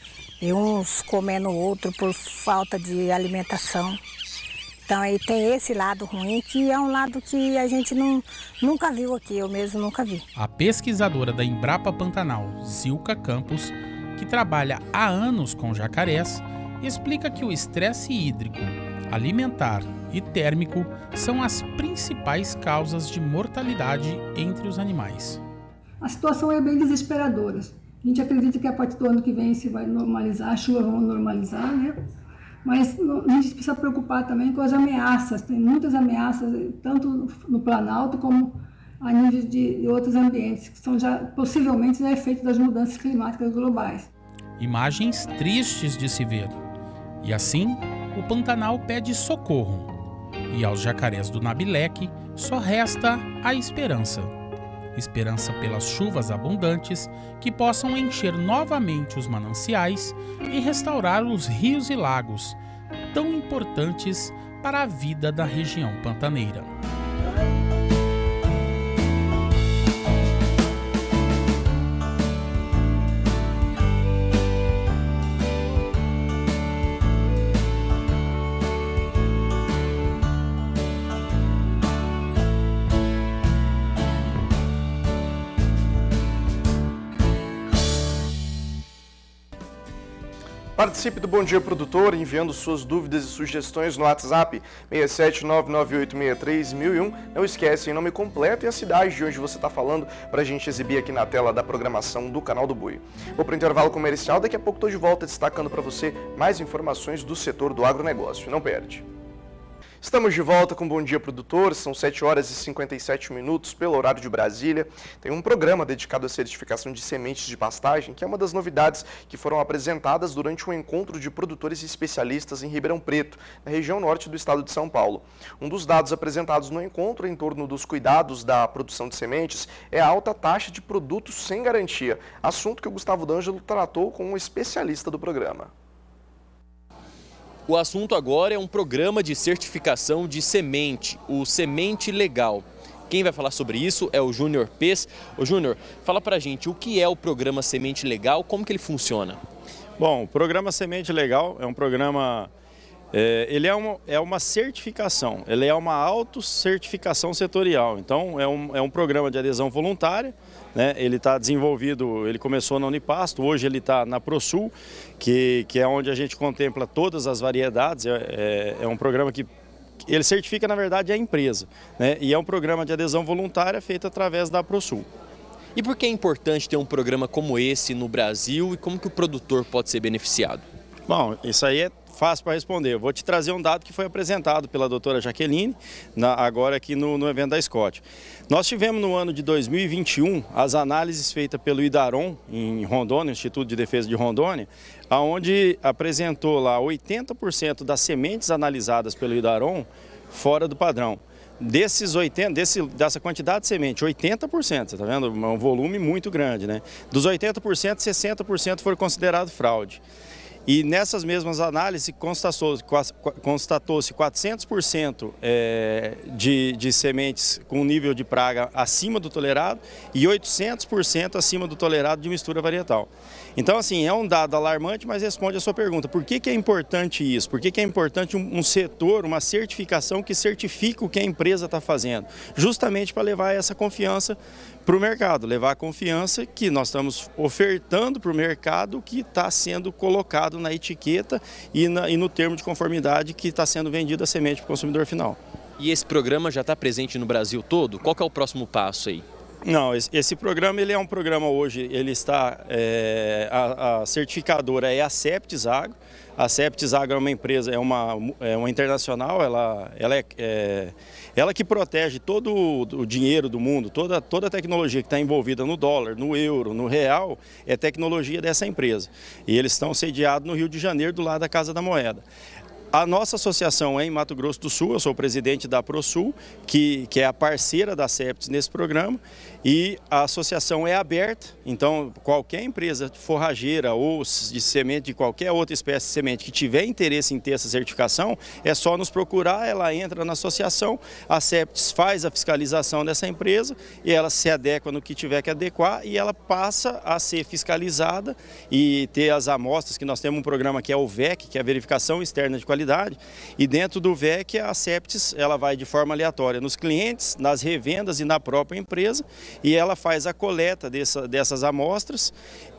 e uns comendo o outro por falta de alimentação. Então aí tem esse lado ruim, que é um lado que a gente nunca viu aqui, eu mesmo nunca vi. A pesquisadora da Embrapa Pantanal, Zilka Campos, que trabalha há anos com jacarés, explica que o estresse hídrico, alimentar e térmico são as principais causas de mortalidade entre os animais. A situação é bem desesperadora. A gente acredita que a partir do ano que vem se vai normalizar, as chuvas vão normalizar, né? Mas a gente precisa preocupar também com as ameaças. Tem muitas ameaças, tanto no Planalto como a nível de outros ambientes, que são possivelmente efeitos das mudanças climáticas globais. Imagens tristes de se ver. E assim, o Pantanal pede socorro. E aos jacarés do Nabileque só resta a esperança. Esperança pelas chuvas abundantes que possam encher novamente os mananciais e restaurar os rios e lagos, tão importantes para a vida da região pantaneira. Participe do Bom Dia Produtor enviando suas dúvidas e sugestões no WhatsApp 67998631001. Não esquece, em nome completo e a cidade de onde você está falando para a gente exibir aqui na tela da programação do Canal do Boi. Vou para o intervalo comercial, daqui a pouco estou de volta destacando para você mais informações do setor do agronegócio. Não perde. Estamos de volta com Bom Dia Produtor, são 7 horas e 57 minutos pelo horário de Brasília. Tem um programa dedicado à certificação de sementes de pastagem, que é uma das novidades que foram apresentadas durante um encontro de produtores e especialistas em Ribeirão Preto, na região norte do estado de São Paulo. Um dos dados apresentados no encontro em torno dos cuidados da produção de sementes é a alta taxa de produtos sem garantia, assunto que o Gustavo D'Angelo tratou com um especialista do programa. O assunto agora é um programa de certificação de semente, o Semente Legal. Quem vai falar sobre isso é o Júnior Pes. Ô Júnior, fala pra gente o que é o programa Semente Legal, como que ele funciona? Bom, o programa Semente Legal é um programa, ele é uma certificação, ele é uma autocertificação setorial. Então é um programa de adesão voluntária, né? Ele está desenvolvido, ele começou na Unipasto, hoje ele está na ProSul, que é onde a gente contempla todas as variedades. É um programa que ele certifica, na verdade, a empresa, né? E é um programa de adesão voluntária feito através da ProSul. E por que é importante ter um programa como esse no Brasil e como que o produtor pode ser beneficiado? Bom, isso aí é fácil para responder. Eu vou te trazer um dado que foi apresentado pela doutora Jaqueline, agora aqui no evento da Scott. Nós tivemos no ano de 2021 as análises feitas pelo IDARON, em Rondônia, Instituto de Defesa de Rondônia, onde apresentou lá 80% das sementes analisadas pelo IDARON fora do padrão. Dessa quantidade de semente, 80%, você está vendo? É um volume muito grande, né? Dos 80%, 60% foram considerados fraude. E nessas mesmas análises constatou-se 400% de sementes com nível de praga acima do tolerado e 800% acima do tolerado de mistura varietal. Então, assim, é um dado alarmante, mas responde a sua pergunta. Por que é importante isso? Por que é importante um setor, uma certificação que certifica o que a empresa está fazendo? Justamente para levar essa confiança para o mercado, levar a confiança que nós estamos ofertando para o mercado que está sendo colocado na etiqueta e no termo de conformidade que está sendo vendida a semente para o consumidor final. E esse programa já está presente no Brasil todo? Qual que é o próximo passo aí? Não, esse programa ele é um programa hoje, ele está, a certificadora é a Septis Agro. A Septis Agro é uma empresa, é uma internacional, ela que protege todo o dinheiro do mundo, toda a tecnologia que está envolvida no dólar, no euro, no real, é tecnologia dessa empresa. E eles estão sediados no Rio de Janeiro, do lado da Casa da Moeda. A nossa associação é em Mato Grosso do Sul, eu sou o presidente da ProSul, que é a parceira da Septis nesse programa, e a associação é aberta, então qualquer empresa forrageira ou de semente de qualquer outra espécie de semente que tiver interesse em ter essa certificação, é só nos procurar, ela entra na associação, a Septis faz a fiscalização dessa empresa e ela se adequa no que tiver que adequar e ela passa a ser fiscalizada e ter as amostras, que nós temos um programa que é o VEC, que é a verificação externa de qualidade, e dentro do VEC a Septis ela vai de forma aleatória nos clientes, nas revendas e na própria empresa, e ela faz a coleta dessas amostras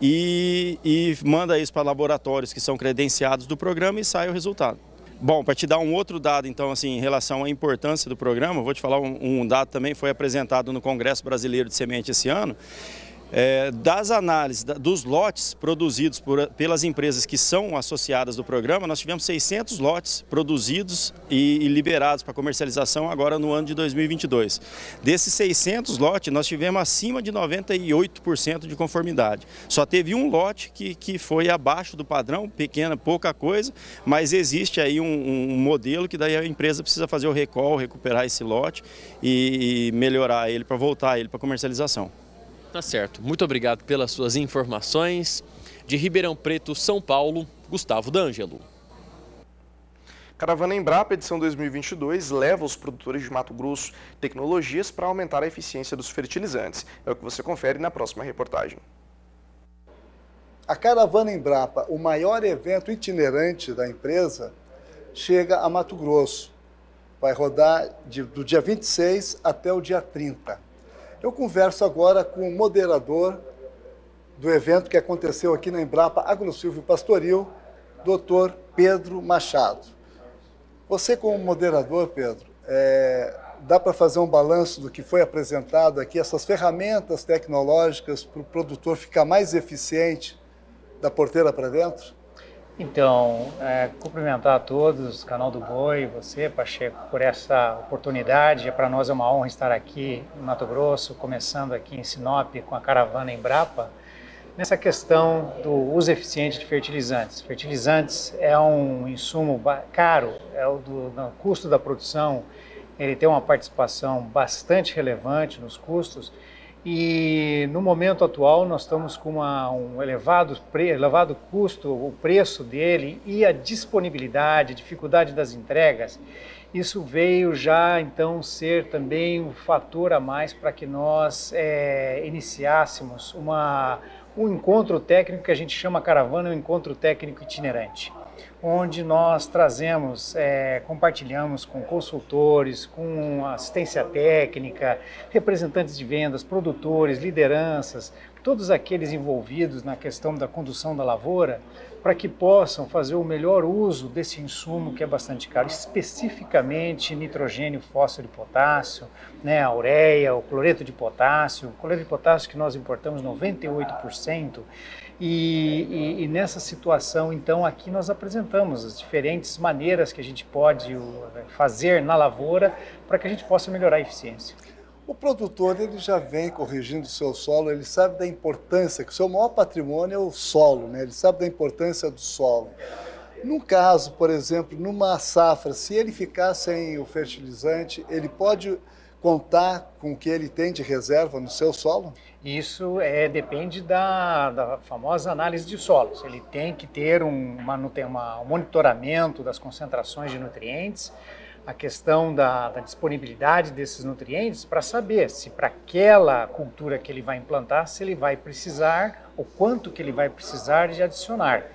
e manda isso para laboratórios que são credenciados do programa e sai o resultado. Bom, para te dar um outro dado, então, assim, em relação à importância do programa, vou te falar um dado também, foi apresentado no Congresso Brasileiro de Semente esse ano. Das análises dos lotes produzidos pelas empresas que são associadas do programa, nós tivemos 600 lotes produzidos e liberados para comercialização agora no ano de 2022. Desses 600 lotes, nós tivemos acima de 98% de conformidade. Só teve um lote que foi abaixo do padrão, pouca coisa, mas existe aí um modelo que daí a empresa precisa fazer o recall, recuperar esse lote e melhorar ele para voltar ele para comercialização. Tá certo. Muito obrigado pelas suas informações. De Ribeirão Preto, São Paulo, Gustavo D'Angelo. Caravana Embrapa, edição 2022, leva os produtores de Mato Grosso tecnologias para aumentar a eficiência dos fertilizantes. É o que você confere na próxima reportagem. A Caravana Embrapa, o maior evento itinerante da empresa, chega a Mato Grosso. Vai rodar do dia 26 até o dia 30. Eu converso agora com o moderador do evento que aconteceu aqui na Embrapa Agrosilvio Pastoril, Dr. Pedro Machado. Você como moderador, Pedro, dá para fazer um balanço do que foi apresentado aqui, essas ferramentas tecnológicas para o produtor ficar mais eficiente da porteira para dentro? Então, cumprimentar a todos, canal do Boi, você, Pacheco, por essa oportunidade. Para nós é uma honra estar aqui em Mato Grosso, começando aqui em Sinop com a Caravana Embrapa, nessa questão do uso eficiente de fertilizantes. Fertilizantes é um insumo caro, no custo da produção, ele tem uma participação bastante relevante nos custos. E no momento atual nós estamos com um elevado custo, o preço dele e a disponibilidade, a dificuldade das entregas. Isso veio já então ser também um fator a mais para que nós iniciássemos um encontro técnico que a gente chama Caravana, um encontro técnico itinerante, onde nós trazemos, compartilhamos com consultores, com assistência técnica, representantes de vendas, produtores, lideranças, todos aqueles envolvidos na questão da condução da lavoura, para que possam fazer o melhor uso desse insumo que é bastante caro, especificamente nitrogênio, fósforo e potássio, né, a ureia, o cloreto de potássio que nós importamos 98%, e nessa situação, então, aqui nós apresentamos as diferentes maneiras que a gente pode fazer na lavoura para que a gente possa melhorar a eficiência. O produtor ele já vem corrigindo o seu solo, ele sabe da importância, que o seu maior patrimônio é o solo, né? Ele sabe da importância do solo. No caso, por exemplo, numa safra, se ele ficar sem o fertilizante, ele pode contar com o que ele tem de reserva no seu solo? Isso depende da famosa análise de solos. Ele tem que ter um monitoramento das concentrações de nutrientes, a questão da disponibilidade desses nutrientes para saber se para aquela cultura que ele vai implantar, se ele vai precisar, ou quanto que ele vai precisar de adicionar.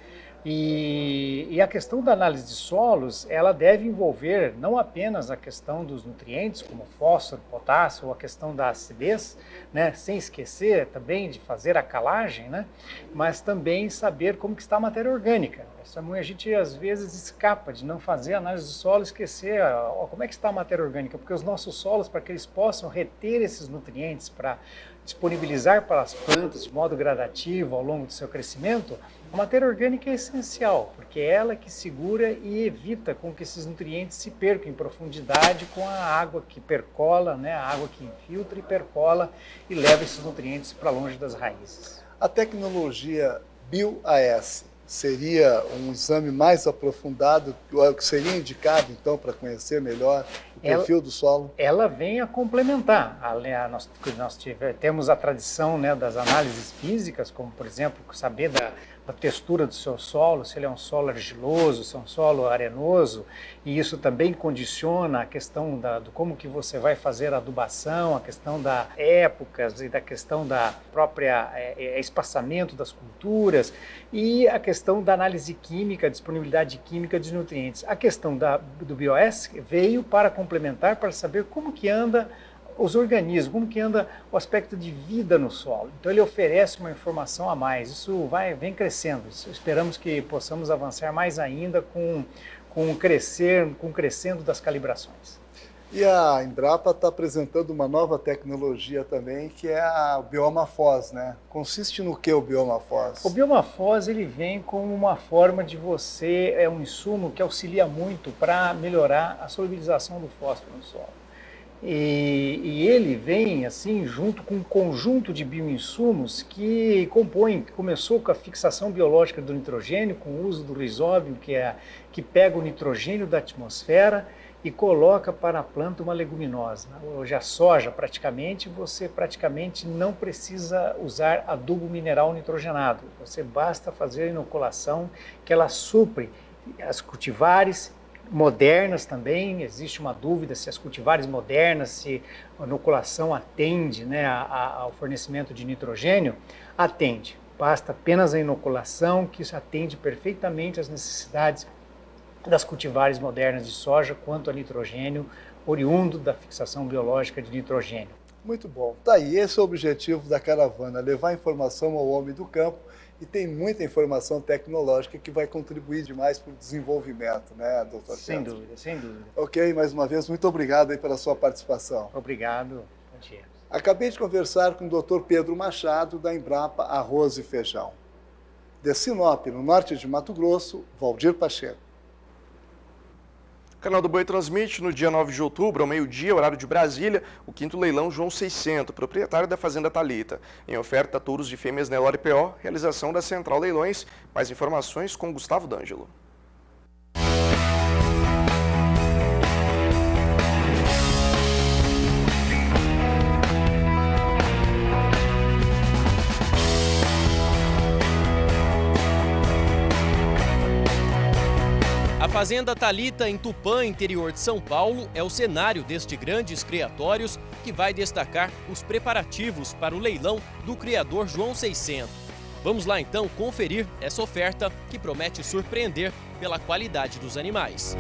E a questão da análise de solos, ela deve envolver não apenas a questão dos nutrientes, como fósforo, potássio, ou a questão da acidez, né, sem esquecer também de fazer a calagem, né, mas também saber como que está a matéria orgânica. A gente às vezes escapa de não fazer análise de solo, esquecer como é que está a matéria orgânica, porque os nossos solos, para que eles possam reter esses nutrientes, para disponibilizar para as plantas de modo gradativo ao longo do seu crescimento, a matéria orgânica é essencial, porque é ela que segura e evita com que esses nutrientes se percam em profundidade com a água que percola, né, a água que infiltra e percola e leva esses nutrientes para longe das raízes. A tecnologia BioAS seria um exame mais aprofundado, que seria indicado então para conhecer melhor o perfil do solo? Ela vem a complementar. Nós temos a tradição, né, das análises físicas, como por exemplo saber da textura do seu solo, se ele é um solo argiloso, se é um solo arenoso, e isso também condiciona a questão do como que você vai fazer a adubação, a questão das épocas e da questão da própria espaçamento das culturas e a questão da análise química, disponibilidade química de nutrientes. A questão do BioAS veio para complementar, para saber como que anda os organismos, como que anda o aspecto de vida no solo. Então ele oferece uma informação a mais, isso vem crescendo, esperamos que possamos avançar mais ainda com o crescendo das calibrações. E a Embrapa está apresentando uma nova tecnologia também, que é a BiomaFoz, né? Consiste no que o BiomaFoz? O BiomaFoz ele vem como uma forma de é um insumo que auxilia muito para melhorar a solubilização do fósforo no solo. E ele vem assim junto com um conjunto de bioinsumos que começou com a fixação biológica do nitrogênio, com o uso do rizóbio, que pega o nitrogênio da atmosfera e coloca para a planta uma leguminosa. Hoje a soja, você praticamente não precisa usar adubo mineral nitrogenado. Você basta fazer a inoculação que ela supre as cultivares modernas também. Existe uma dúvida se as cultivares modernas, se a inoculação atende, né, ao fornecimento de nitrogênio. Atende. Basta apenas a inoculação que isso atende perfeitamente às necessidades das cultivares modernas de soja quanto a nitrogênio, oriundo da fixação biológica de nitrogênio. Muito bom. Tá aí, esse é o objetivo da caravana, levar informação ao homem do campo, e tem muita informação tecnológica que vai contribuir demais para o desenvolvimento, né, doutor? Sem dúvida, sem dúvida. Ok, mais uma vez, muito obrigado aí pela sua participação. Obrigado. Bom dia. Acabei de conversar com o Dr. Pedro Machado, da Embrapa Arroz e Feijão. De Sinop, no norte de Mato Grosso, Valdir Pacheco. O Canal do Boi transmite no dia 9 de outubro, ao meio-dia, horário de Brasília, o 5º leilão João 600, proprietário da Fazenda Thalita. Em oferta, touros de fêmeas Nelore PO, realização da Central Leilões. Mais informações com Gustavo D'Angelo. A Fazenda Thalita, em Tupã, interior de São Paulo, é o cenário deste grandes criatórios que vai destacar os preparativos para o leilão do criador João 600. Vamos lá então conferir essa oferta que promete surpreender pela qualidade dos animais.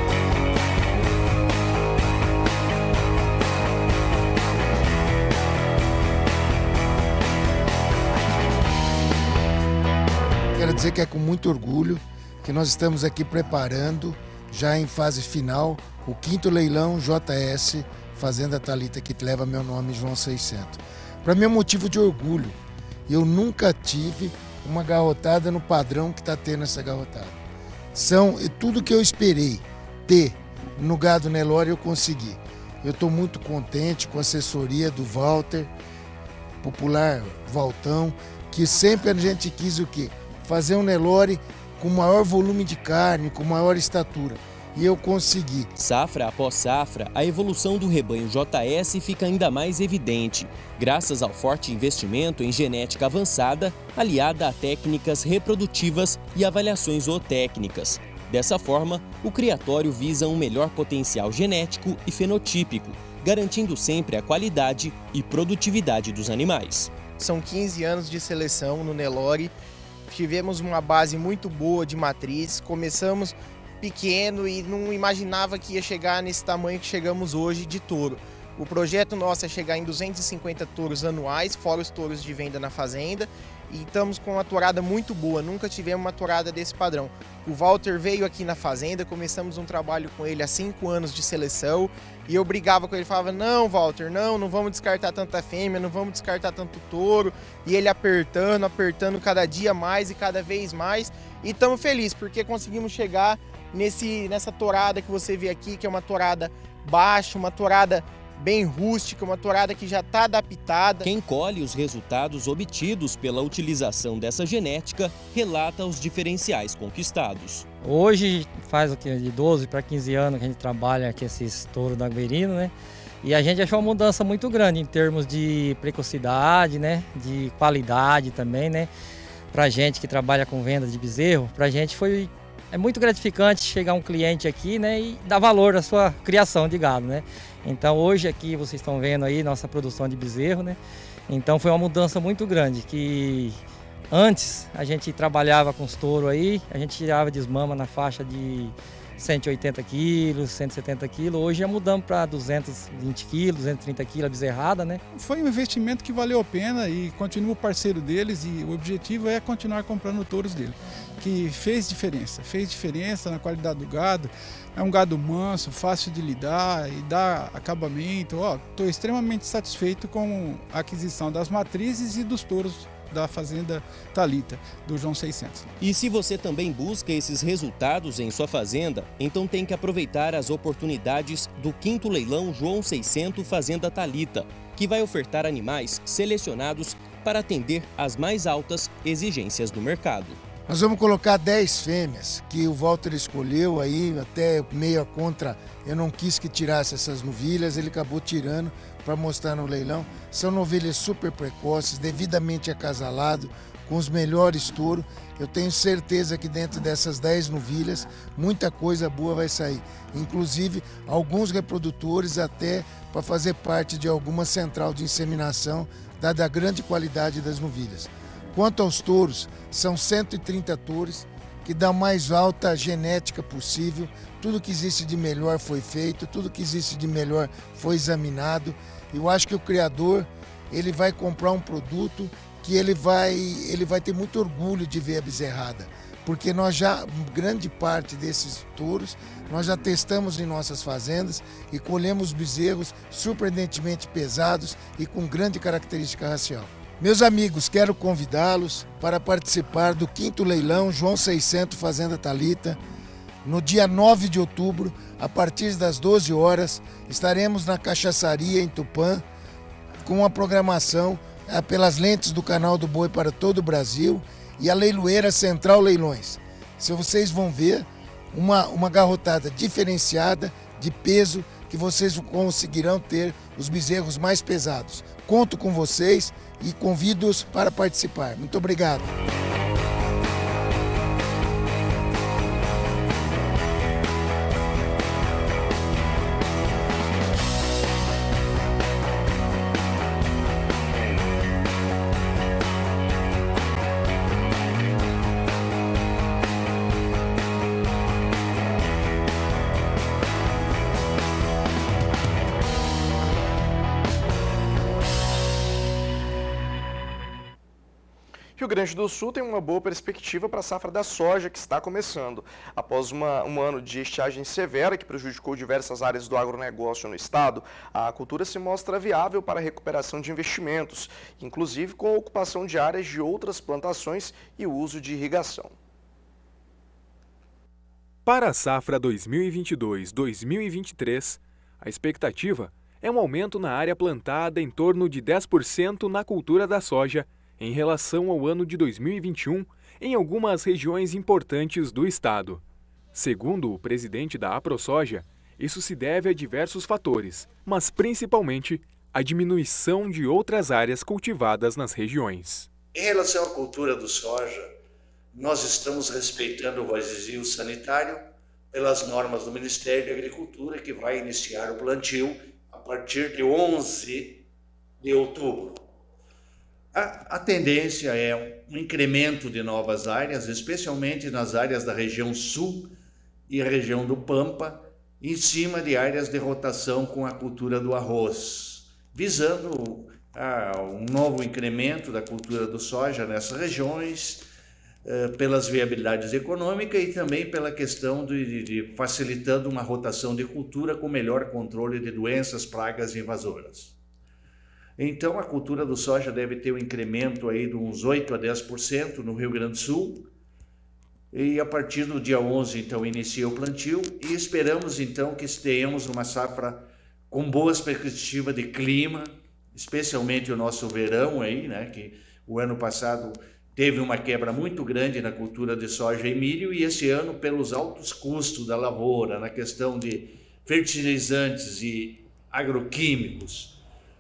Quero dizer que é com muito orgulho que nós estamos aqui preparando, já em fase final, o 5º leilão JS Fazenda Thalita, que leva meu nome, João 600. Para mim é um motivo de orgulho. Eu nunca tive uma garrotada no padrão que está tendo essa garrotada. Tudo que eu esperei ter no gado Nelore eu consegui. Eu estou muito contente com a assessoria do Walter, popular Valtão, que sempre a gente quis o quê? Fazer um Nelore com maior volume de carne, com maior estatura. E eu consegui. Safra após safra, a evolução do rebanho JS fica ainda mais evidente, graças ao forte investimento em genética avançada, aliada a técnicas reprodutivas e avaliações zootécnicas. Dessa forma, o criatório visa um melhor potencial genético e fenotípico, garantindo sempre a qualidade e produtividade dos animais. São 15 anos de seleção no Nelore, tivemos uma base muito boa de matriz, começamos pequeno e não imaginava que ia chegar nesse tamanho que chegamos hoje de touro. O projeto nosso é chegar em 250 touros anuais, fora os touros de venda na fazenda, e estamos com uma tourada muito boa, nunca tivemos uma tourada desse padrão. O Walter veio aqui na fazenda, começamos um trabalho com ele há 5 anos de seleção, e eu brigava com ele, falava, não Walter, não vamos descartar tanta fêmea, não vamos descartar tanto touro, e ele apertando cada dia mais e cada vez mais, e estamos felizes porque conseguimos chegar nessa tourada que você vê aqui, que é uma tourada baixa, uma tourada bem rústica, uma tourada que já está adaptada. Quem colhe os resultados obtidos pela utilização dessa genética relata os diferenciais conquistados. Hoje faz o que, de 12 para 15 anos que a gente trabalha com esses touros da Agüerino, né? E a gente achou uma mudança muito grande em termos de precocidade, né? De qualidade também, né? Pra gente que trabalha com venda de bezerro, pra gente é muito gratificante chegar um cliente aqui, né, e dar valor à sua criação de gado, né? Então hoje aqui vocês estão vendo aí nossa produção de bezerro, né? Então foi uma mudança muito grande, que antes a gente trabalhava com os touros aí, a gente tirava desmama na faixa de 180 quilos, 170 quilos, hoje já mudamos para 220 quilos, 230 quilos a bezerrada, né? Foi um investimento que valeu a pena e continuo parceiro deles, e o objetivo é continuar comprando touros dele, que fez diferença na qualidade do gado. É um gado manso, fácil de lidar e dá acabamento. Estou extremamente satisfeito com a aquisição das matrizes e dos touros da fazenda Thalita, do João 600. E se você também busca esses resultados em sua fazenda, então tem que aproveitar as oportunidades do 5º leilão João 600 Fazenda Thalita, que vai ofertar animais selecionados para atender às mais altas exigências do mercado. Nós vamos colocar 10 fêmeas que o Walter escolheu aí, até meio contra, eu não quis que tirasse essas novilhas, ele acabou tirando para mostrar no leilão. São novilhas super precoces, devidamente acasalado, com os melhores touros. Eu tenho certeza que dentro dessas 10 novilhas, muita coisa boa vai sair. Inclusive, alguns reprodutores até para fazer parte de alguma central de inseminação, dada a grande qualidade das novilhas. Quanto aos touros, são 130 touros que dão a mais alta genética possível. Tudo que existe de melhor foi feito, tudo que existe de melhor foi examinado. Eu acho que o criador, ele vai comprar um produto que ele vai ter muito orgulho de ver a bezerrada. Porque nós já, grande parte desses touros, nós já testamos em nossas fazendas e colhemos bezerros surpreendentemente pesados e com grande característica racial. Meus amigos, quero convidá-los para participar do 5º leilão João 600 Fazenda Thalita. No dia 9 de outubro, a partir das 12 horas, estaremos na Cachaçaria, em Tupã, com uma programação pelas lentes do Canal do Boi para todo o Brasil e a leiloeira Central Leilões. Se vocês vão ver uma garrotada diferenciada, de peso, que vocês conseguirão ter os bezerros mais pesados. Conto com vocês e convido-os para participar. Muito obrigado. Rio Grande do Sul tem uma boa perspectiva para a safra da soja que está começando. Após um ano de estiagem severa que prejudicou diversas áreas do agronegócio no estado, a cultura se mostra viável para a recuperação de investimentos, inclusive com a ocupação de áreas de outras plantações e o uso de irrigação. Para a safra 2022-2023, a expectativa é um aumento na área plantada em torno de 10% na cultura da soja, em relação ao ano de 2021, em algumas regiões importantes do estado. Segundo o presidente da AproSoja, isso se deve a diversos fatores, mas principalmente a diminuição de outras áreas cultivadas nas regiões. Em relação à cultura do soja, nós estamos respeitando o vazio sanitário pelas normas do Ministério da Agricultura, que vai iniciar o plantio a partir de 11 de outubro. A tendência é um incremento de novas áreas, especialmente nas áreas da região sul e região do Pampa, em cima de áreas de rotação com a cultura do arroz, visando um novo incremento da cultura do soja nessas regiões, pelas viabilidades econômicas e também pela questão de facilitando uma rotação de cultura com melhor controle de doenças, pragas e invasoras. Então, a cultura do soja deve ter um incremento aí de uns 8 a 10% no Rio Grande do Sul. E a partir do dia 11, então, inicia o plantio e esperamos, então, que tenhamos uma safra com boas perspectivas de clima, especialmente o nosso verão aí, né, que o ano passado teve uma quebra muito grande na cultura de soja e milho e esse ano, pelos altos custos da lavoura, na questão de fertilizantes e agroquímicos,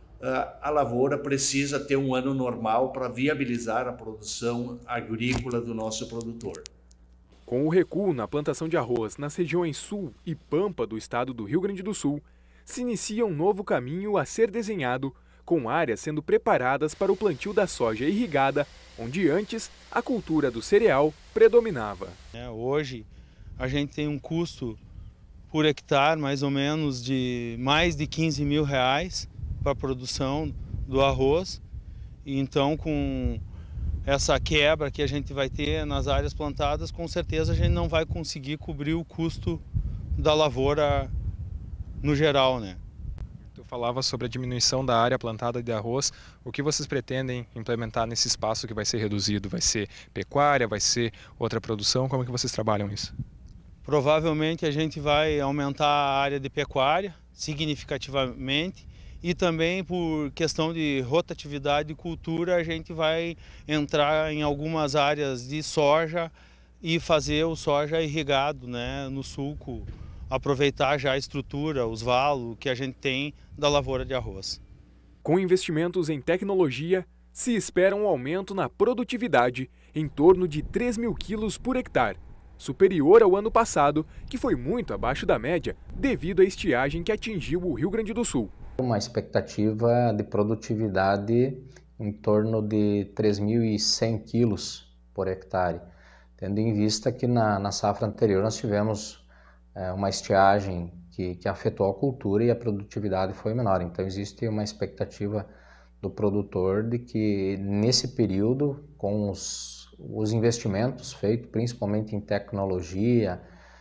a lavoura precisa ter um ano normal para viabilizar a produção agrícola do nosso produtor. Com o recuo na plantação de arroz nas regiões sul e pampa do estado do Rio Grande do Sul, se inicia um novo caminho a ser desenhado, com áreas sendo preparadas para o plantio da soja irrigada, onde antes a cultura do cereal predominava. Hoje a gente tem um custo por hectare mais ou menos de mais de R$15.000 para a produção do arroz. E então, com essa quebra que a gente vai ter nas áreas plantadas, com certeza a gente não vai conseguir cobrir o custo da lavoura no geral, né? Tu falava sobre a diminuição da área plantada de arroz. O que vocês pretendem implementar nesse espaço que vai ser reduzido? Vai ser pecuária? Vai ser outra produção? Como é que vocês trabalham isso? Provavelmente a gente vai aumentar a área de pecuária significativamente. E também por questão de rotatividade de cultura, a gente vai entrar em algumas áreas de soja e fazer o soja irrigado, né, no sulco, aproveitar já a estrutura, os valos que a gente tem da lavoura de arroz. Com investimentos em tecnologia, se espera um aumento na produtividade em torno de 3.000 quilos por hectare, superior ao ano passado, que foi muito abaixo da média devido à estiagem que atingiu o Rio Grande do Sul. Uma expectativa de produtividade em torno de 3.100 quilos por hectare, tendo em vista que na safra anterior nós tivemos uma estiagem que afetou a cultura e a produtividade foi menor. Então existe uma expectativa do produtor de que nesse período, com os investimentos feitos principalmente em tecnologia,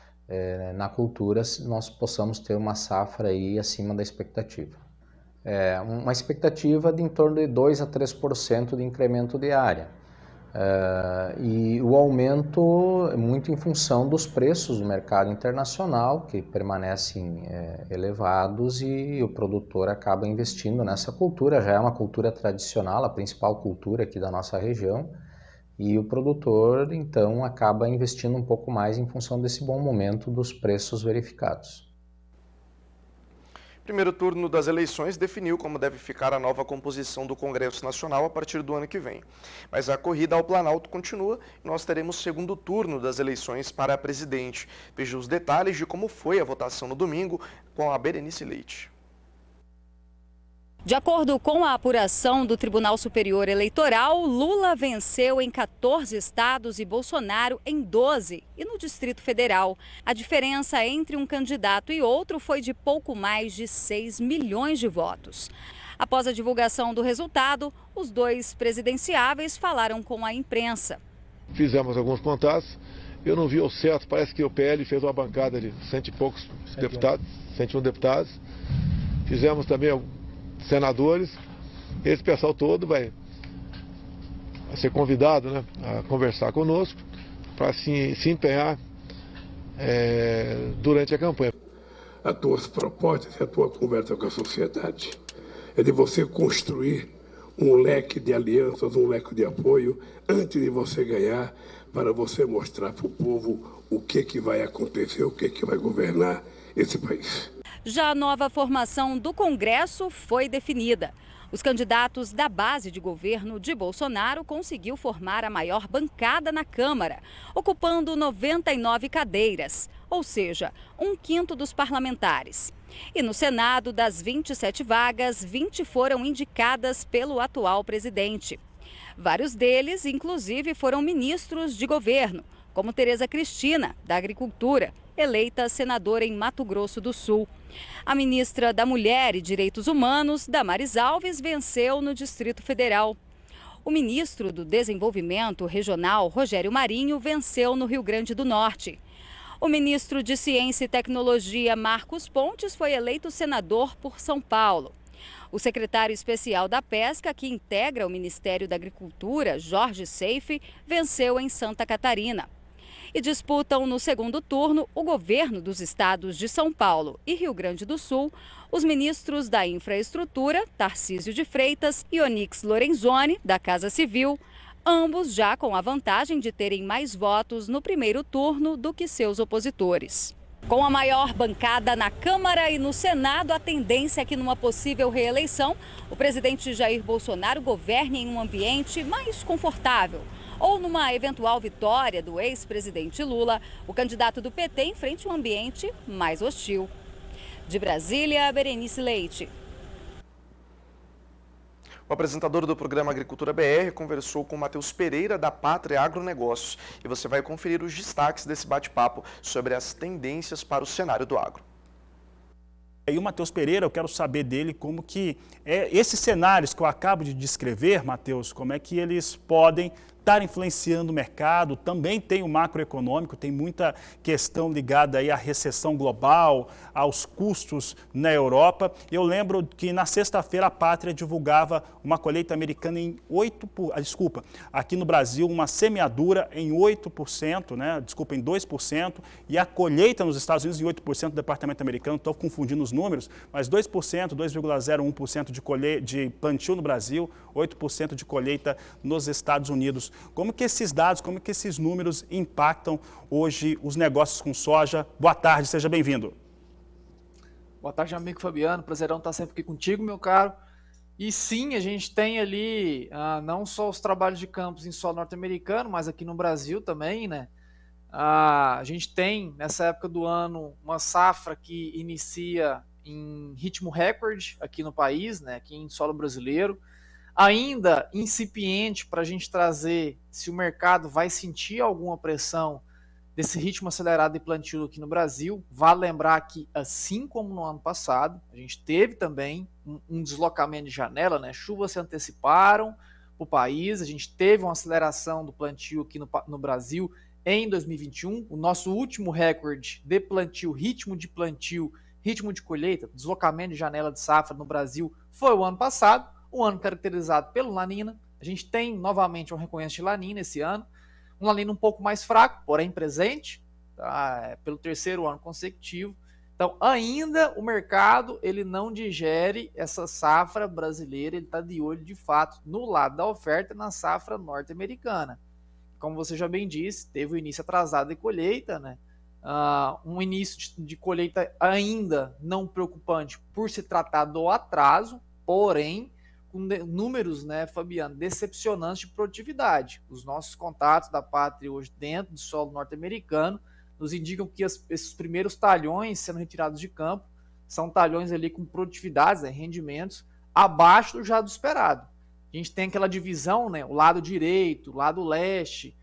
na cultura, nós possamos ter uma safra aí acima da expectativa. Uma expectativa de em torno de 2 a 3% de incremento de área. E o aumento é muito em função dos preços do mercado internacional, que permanecem elevados e o produtor acaba investindo nessa cultura. Já é uma cultura tradicional, a principal cultura aqui da nossa região, e o produtor, então, acaba investindo um pouco mais em função desse bom momento dos preços verificados. Primeiro turno das eleições definiu como deve ficar a nova composição do Congresso Nacional a partir do ano que vem. Mas a corrida ao Planalto continua e nós teremos segundo turno das eleições para presidente. Veja os detalhes de como foi a votação no domingo com a Berenice Leite. De acordo com a apuração do Tribunal Superior Eleitoral, Lula venceu em 14 estados e Bolsonaro em 12 e no Distrito Federal. A diferença entre um candidato e outro foi de pouco mais de 6 milhões de votos. Após a divulgação do resultado, os dois presidenciáveis falaram com a imprensa. Fizemos alguns contatos, eu não vi ao certo, parece que o PL fez uma bancada de 100 e poucos deputados, 101 deputados. Fizemos também senadores, esse pessoal todo vai ser convidado, né, a conversar conosco para se empenhar durante a campanha. As tuas propostas e a tua conversa com a sociedade é de você construir um leque de alianças, um leque de apoio antes de você ganhar, para você mostrar para o povo o que vai acontecer, o que vai governar esse país. Já a nova formação do Congresso foi definida. Os candidatos da base de governo de Bolsonaro conseguiu formar a maior bancada na Câmara, ocupando 99 cadeiras, ou seja, 1/5 dos parlamentares. E no Senado, das 27 vagas, 20 foram indicadas pelo atual presidente. Vários deles, inclusive, foram ministros de governo, como Tereza Cristina, da Agricultura, eleita senadora em Mato Grosso do Sul. A ministra da Mulher e Direitos Humanos, Damares Alves, venceu no Distrito Federal. O ministro do Desenvolvimento Regional, Rogério Marinho, venceu no Rio Grande do Norte. O ministro de Ciência e Tecnologia, Marcos Pontes, foi eleito senador por São Paulo. O secretário especial da Pesca, que integra o Ministério da Agricultura, Jorge Seife, venceu em Santa Catarina. E disputam no segundo turno o governo dos estados de São Paulo e Rio Grande do Sul, os ministros da Infraestrutura, Tarcísio de Freitas e Onyx Lorenzoni, da Casa Civil, ambos já com a vantagem de terem mais votos no primeiro turno do que seus opositores. Com a maior bancada na Câmara e no Senado, a tendência é que numa possível reeleição, o presidente Jair Bolsonaro governe em um ambiente mais confortável. Ou numa eventual vitória do ex-presidente Lula, o candidato do PT enfrente um ambiente mais hostil. De Brasília, Berenice Leite. O apresentador do programa Agricultura BR conversou com Matheus Pereira, da Pátria Agronegócios. E você vai conferir os destaques desse bate-papo sobre as tendências para o cenário do agro. E o Matheus Pereira, eu quero saber dele como que esses cenários que eu acabo de descrever, Matheus, como é que eles podem estar influenciando o mercado. Também tem o macroeconômico, tem muita questão ligada aí à recessão global, aos custos na Europa. Eu lembro que na sexta-feira a Pátria divulgava uma colheita americana em aqui no Brasil, uma semeadura em 8%, né? Desculpa, em 2%, e a colheita nos Estados Unidos em 8% do departamento americano. Estou confundindo os números, mas 2%, 2,01% de plantio no Brasil, 8% de colheita nos Estados Unidos. Como que esses dados, como que esses números impactam hoje os negócios com soja? Boa tarde, seja bem-vindo. Boa tarde, amigo Fabiano. Prazerão estar sempre aqui contigo, meu caro. E sim, a gente tem ali não só os trabalhos de campos em solo norte-americano, mas aqui no Brasil também, né? A gente tem, nessa época do ano, uma safra que inicia em ritmo recorde aqui no país, né? Aqui em solo brasileiro. Ainda incipiente para a gente trazer se o mercado vai sentir alguma pressão desse ritmo acelerado de plantio aqui no Brasil. Vale lembrar que, assim como no ano passado, a gente teve também um deslocamento de janela, né? Chuvas se anteciparam para o país, a gente teve uma aceleração do plantio aqui no Brasil em 2021. O nosso último recorde de plantio, ritmo de colheita, deslocamento de janela de safra no Brasil foi o ano passado. Um ano caracterizado pelo La Nina. A gente tem novamente um reconhecimento de La Nina esse ano. Um La Nina um pouco mais fraco, porém presente, tá? Pelo terceiro ano consecutivo. Então, ainda o mercado ele não digere essa safra brasileira, ele está de olho de fato no lado da oferta na safra norte-americana. Como você já bem disse, teve o início atrasado de colheita, né? Um início de colheita ainda não preocupante por se tratar do atraso, porém, com números, né, Fabiano, decepcionantes de produtividade. Os nossos contatos da Pátria hoje dentro do solo norte-americano nos indicam que esses primeiros talhões sendo retirados de campo são talhões ali com produtividades, né, rendimentos abaixo do já do esperado. A gente tem aquela divisão, né, o lado direito, o lado leste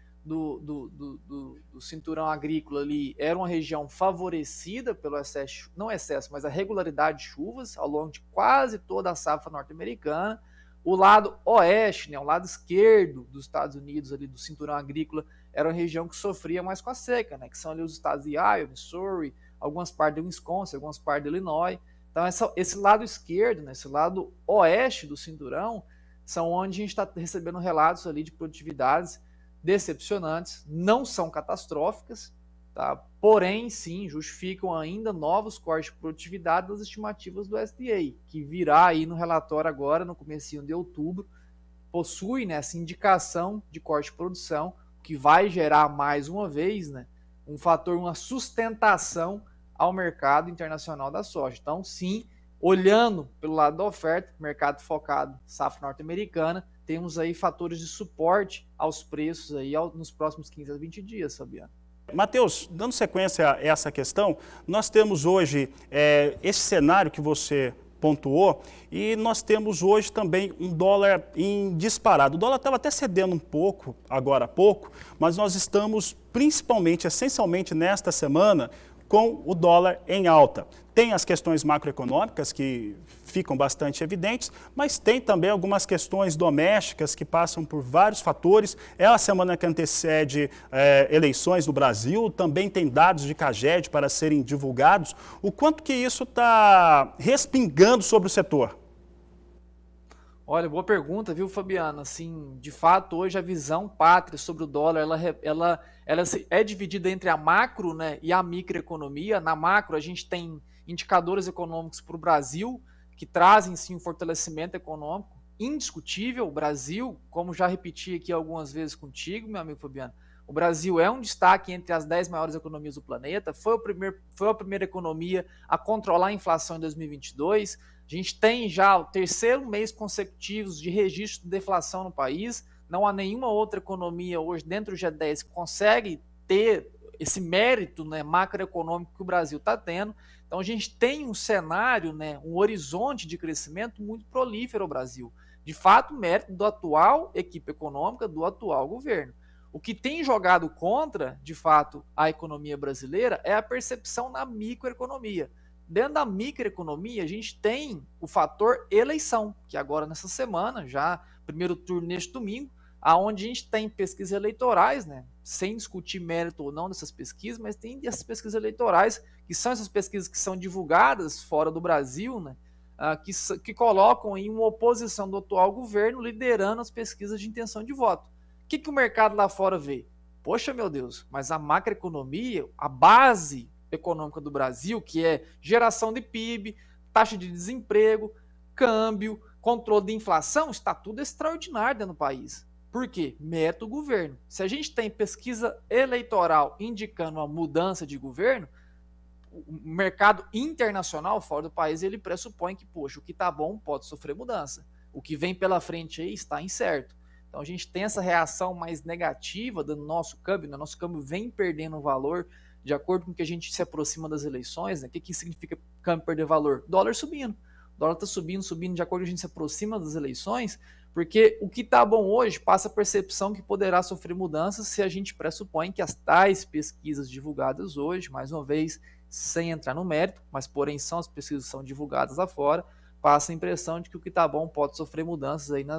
do cinturão agrícola ali era uma região favorecida pelo excesso, não excesso, mas a regularidade de chuvas ao longo de quase toda a safra norte-americana. O lado oeste, né, o lado esquerdo dos Estados Unidos, ali do cinturão agrícola, era uma região que sofria mais com a seca, né, que são ali os estados de Iowa, Missouri, algumas partes de Wisconsin, algumas partes de Illinois. Então esse lado esquerdo, né, esse lado oeste do cinturão, são onde a gente está recebendo relatos ali de produtividades decepcionantes, não são catastróficas, tá? Porém, sim, justificam ainda novos cortes de produtividade das estimativas do USDA, que virá aí no relatório agora, no comecinho de outubro, possui, né, essa indicação de corte de produção, que vai gerar mais uma vez, né, um fator, uma sustentação ao mercado internacional da soja. Então, sim, olhando pelo lado da oferta, mercado focado safra norte-americana, temos aí fatores de suporte aos preços aí nos próximos 15 a 20 dias, Fabiano. Matheus, dando sequência a essa questão, nós temos hoje esse cenário que você pontuou, e nós temos hoje também um dólar em disparado. O dólar estava até cedendo um pouco, agora há pouco, mas nós estamos principalmente, essencialmente nesta semana, com o dólar em alta. Tem as questões macroeconômicas que ficam bastante evidentes, mas tem também algumas questões domésticas que passam por vários fatores. É a semana que antecede eleições no Brasil, também tem dados de CAGED para serem divulgados. O quanto que isso está respingando sobre o setor? Olha, boa pergunta, viu, Fabiano? Assim, de fato, hoje a visão pátria sobre o dólar, ela é dividida entre a macro, né, e a microeconomia. Na macro, a gente tem indicadores econômicos para o Brasil que trazem, sim, um fortalecimento econômico indiscutível. O Brasil, como já repeti aqui algumas vezes contigo, meu amigo Fabiano, o Brasil é um destaque entre as 10 maiores economias do planeta, foi a primeira economia a controlar a inflação em 2022, a gente tem já o terceiro mês consecutivo de registro de deflação no país, não há nenhuma outra economia hoje dentro do G10 que consegue ter esse mérito, né, macroeconômico que o Brasil está tendo. Então a gente tem um cenário, né, um horizonte de crescimento muito prolífero ao Brasil. De fato, mérito da atual equipe econômica, do atual governo. O que tem jogado contra, de fato, a economia brasileira é a percepção na microeconomia. Dentro da microeconomia, a gente tem o fator eleição, que agora nessa semana, já primeiro turno neste domingo, aonde a gente tem pesquisas eleitorais, né, sem discutir mérito ou não dessas pesquisas, mas tem essas pesquisas eleitorais, que são essas pesquisas que são divulgadas fora do Brasil, né, que colocam em uma oposição do atual governo, liderando as pesquisas de intenção de voto. O que o mercado lá fora vê? Poxa, meu Deus, mas a macroeconomia, a base econômica do Brasil, que é geração de PIB, taxa de desemprego, câmbio, controle de inflação, está tudo extraordinário dentro do país. Por quê? Mérito do governo. Se a gente tem pesquisa eleitoral indicando uma mudança de governo, o mercado internacional fora do país, ele pressupõe que, poxa, o que está bom pode sofrer mudança. O que vem pela frente aí está incerto. Então a gente tem essa reação mais negativa do nosso câmbio, né? Nosso câmbio vem perdendo valor de acordo com que a gente se aproxima das eleições, né? O que significa câmbio perder valor? Dólar subindo. O dólar está subindo de acordo com que a gente se aproxima das eleições, porque o que está bom hoje passa a percepção que poderá sofrer mudanças se a gente pressupõe que as tais pesquisas divulgadas hoje, mais uma vez, sem entrar no mérito, mas porém são as pesquisas que são divulgadas lá fora, passa a impressão de que o que está bom pode sofrer mudanças aí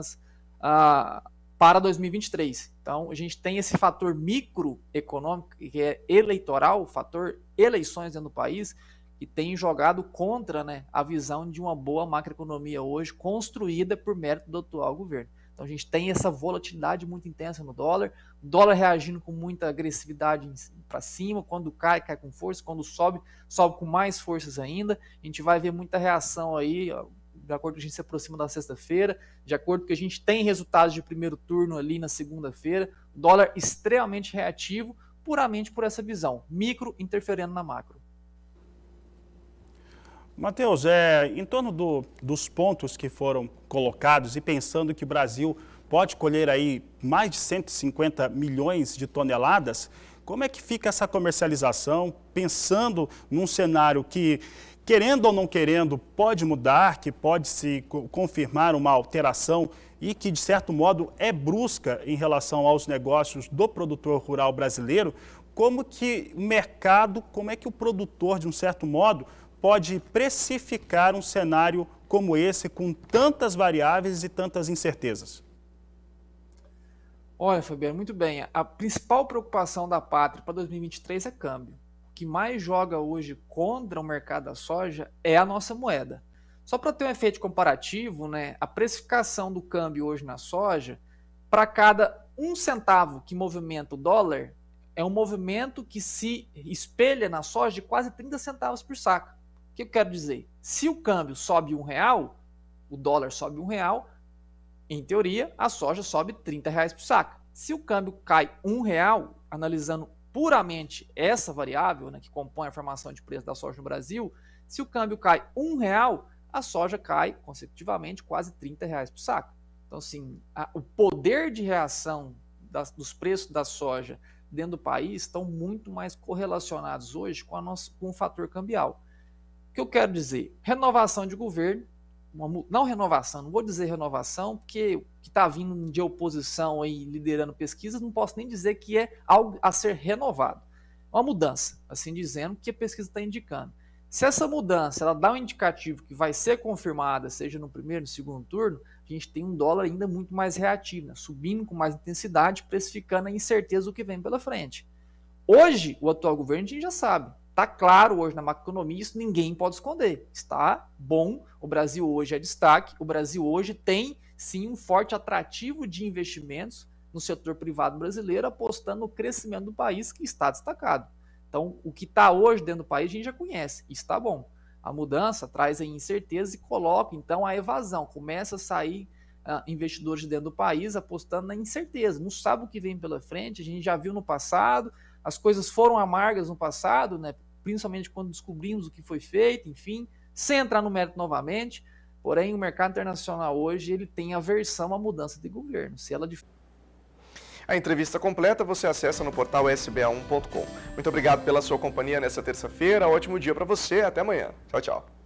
para 2023. Então, a gente tem esse fator microeconômico, que é eleitoral, o fator eleições dentro do país, que tem jogado contra, né, a visão de uma boa macroeconomia hoje, construída por mérito do atual governo. Então, a gente tem essa volatilidade muito intensa no dólar, o dólar reagindo com muita agressividade para cima, quando cai, cai com força, quando sobe, sobe com mais forças ainda. A gente vai ver muita reação aí, de acordo com que a gente se aproxima da sexta-feira, de acordo com que a gente tem resultados de primeiro turno ali na segunda-feira, dólar extremamente reativo, puramente por essa visão, micro interferindo na macro. Matheus, em torno dos pontos que foram colocados e pensando que o Brasil pode colher aí mais de 150 milhões de toneladas, como é que fica essa comercialização, pensando num cenário que, querendo ou não querendo, pode mudar, que pode se confirmar uma alteração e que, de certo modo, é brusca em relação aos negócios do produtor rural brasileiro? Como que o mercado, como é que o produtor, de um certo modo, pode precificar um cenário como esse, com tantas variáveis e tantas incertezas? Olha, Fabiano, muito bem. A principal preocupação da pátria para 2023 é câmbio. O que mais joga hoje contra o mercado da soja é a nossa moeda. Só para ter um efeito comparativo, né, a precificação do câmbio hoje na soja, para cada 1 centavo que movimenta o dólar, é um movimento que se espelha na soja de quase 30 centavos por saca. O que eu quero dizer? Se o câmbio sobe R$1, o dólar sobe R$1, em teoria, a soja sobe R$30 por saca. Se o câmbio cai R$1, analisando puramente essa variável, né, que compõe a formação de preço da soja no Brasil, se o câmbio cai R$1, a soja cai, consecutivamente, quase R$30 por saca. Então, assim, o poder de reação dos preços da soja dentro do país estão muito mais correlacionados hoje com o fator cambial. O que eu quero dizer? Renovação de governo, não renovação, não vou dizer renovação, porque o que está vindo de oposição aí liderando pesquisas, não posso nem dizer que é algo a ser renovado. Uma mudança, assim dizendo, que a pesquisa está indicando. Se essa mudança ela dá um indicativo que vai ser confirmada, seja no primeiro, no segundo turno, a gente tem um dólar ainda muito mais reativo, né? Subindo com mais intensidade, precificando a incerteza do que vem pela frente. Hoje, o atual governo, a gente já sabe, está claro hoje na macroeconomia, isso ninguém pode esconder. Está bom, o Brasil hoje é destaque, o Brasil hoje tem sim um forte atrativo de investimentos no setor privado brasileiro, apostando no crescimento do país que está destacado. Então, o que está hoje dentro do país a gente já conhece, isso está bom. A mudança traz a incerteza e coloca então a evasão, começa a sair investidores de dentro do país apostando na incerteza, não sabe o que vem pela frente, a gente já viu no passado, as coisas foram amargas no passado, né? Principalmente quando descobrimos o que foi feito, enfim, sem entrar no mérito novamente, porém o mercado internacional hoje ele tem aversão à mudança de governo. Se ela A entrevista completa você acessa no portal sba1.com. Muito obrigado pela sua companhia nessa terça-feira, ótimo dia para você, até amanhã. Tchau, tchau.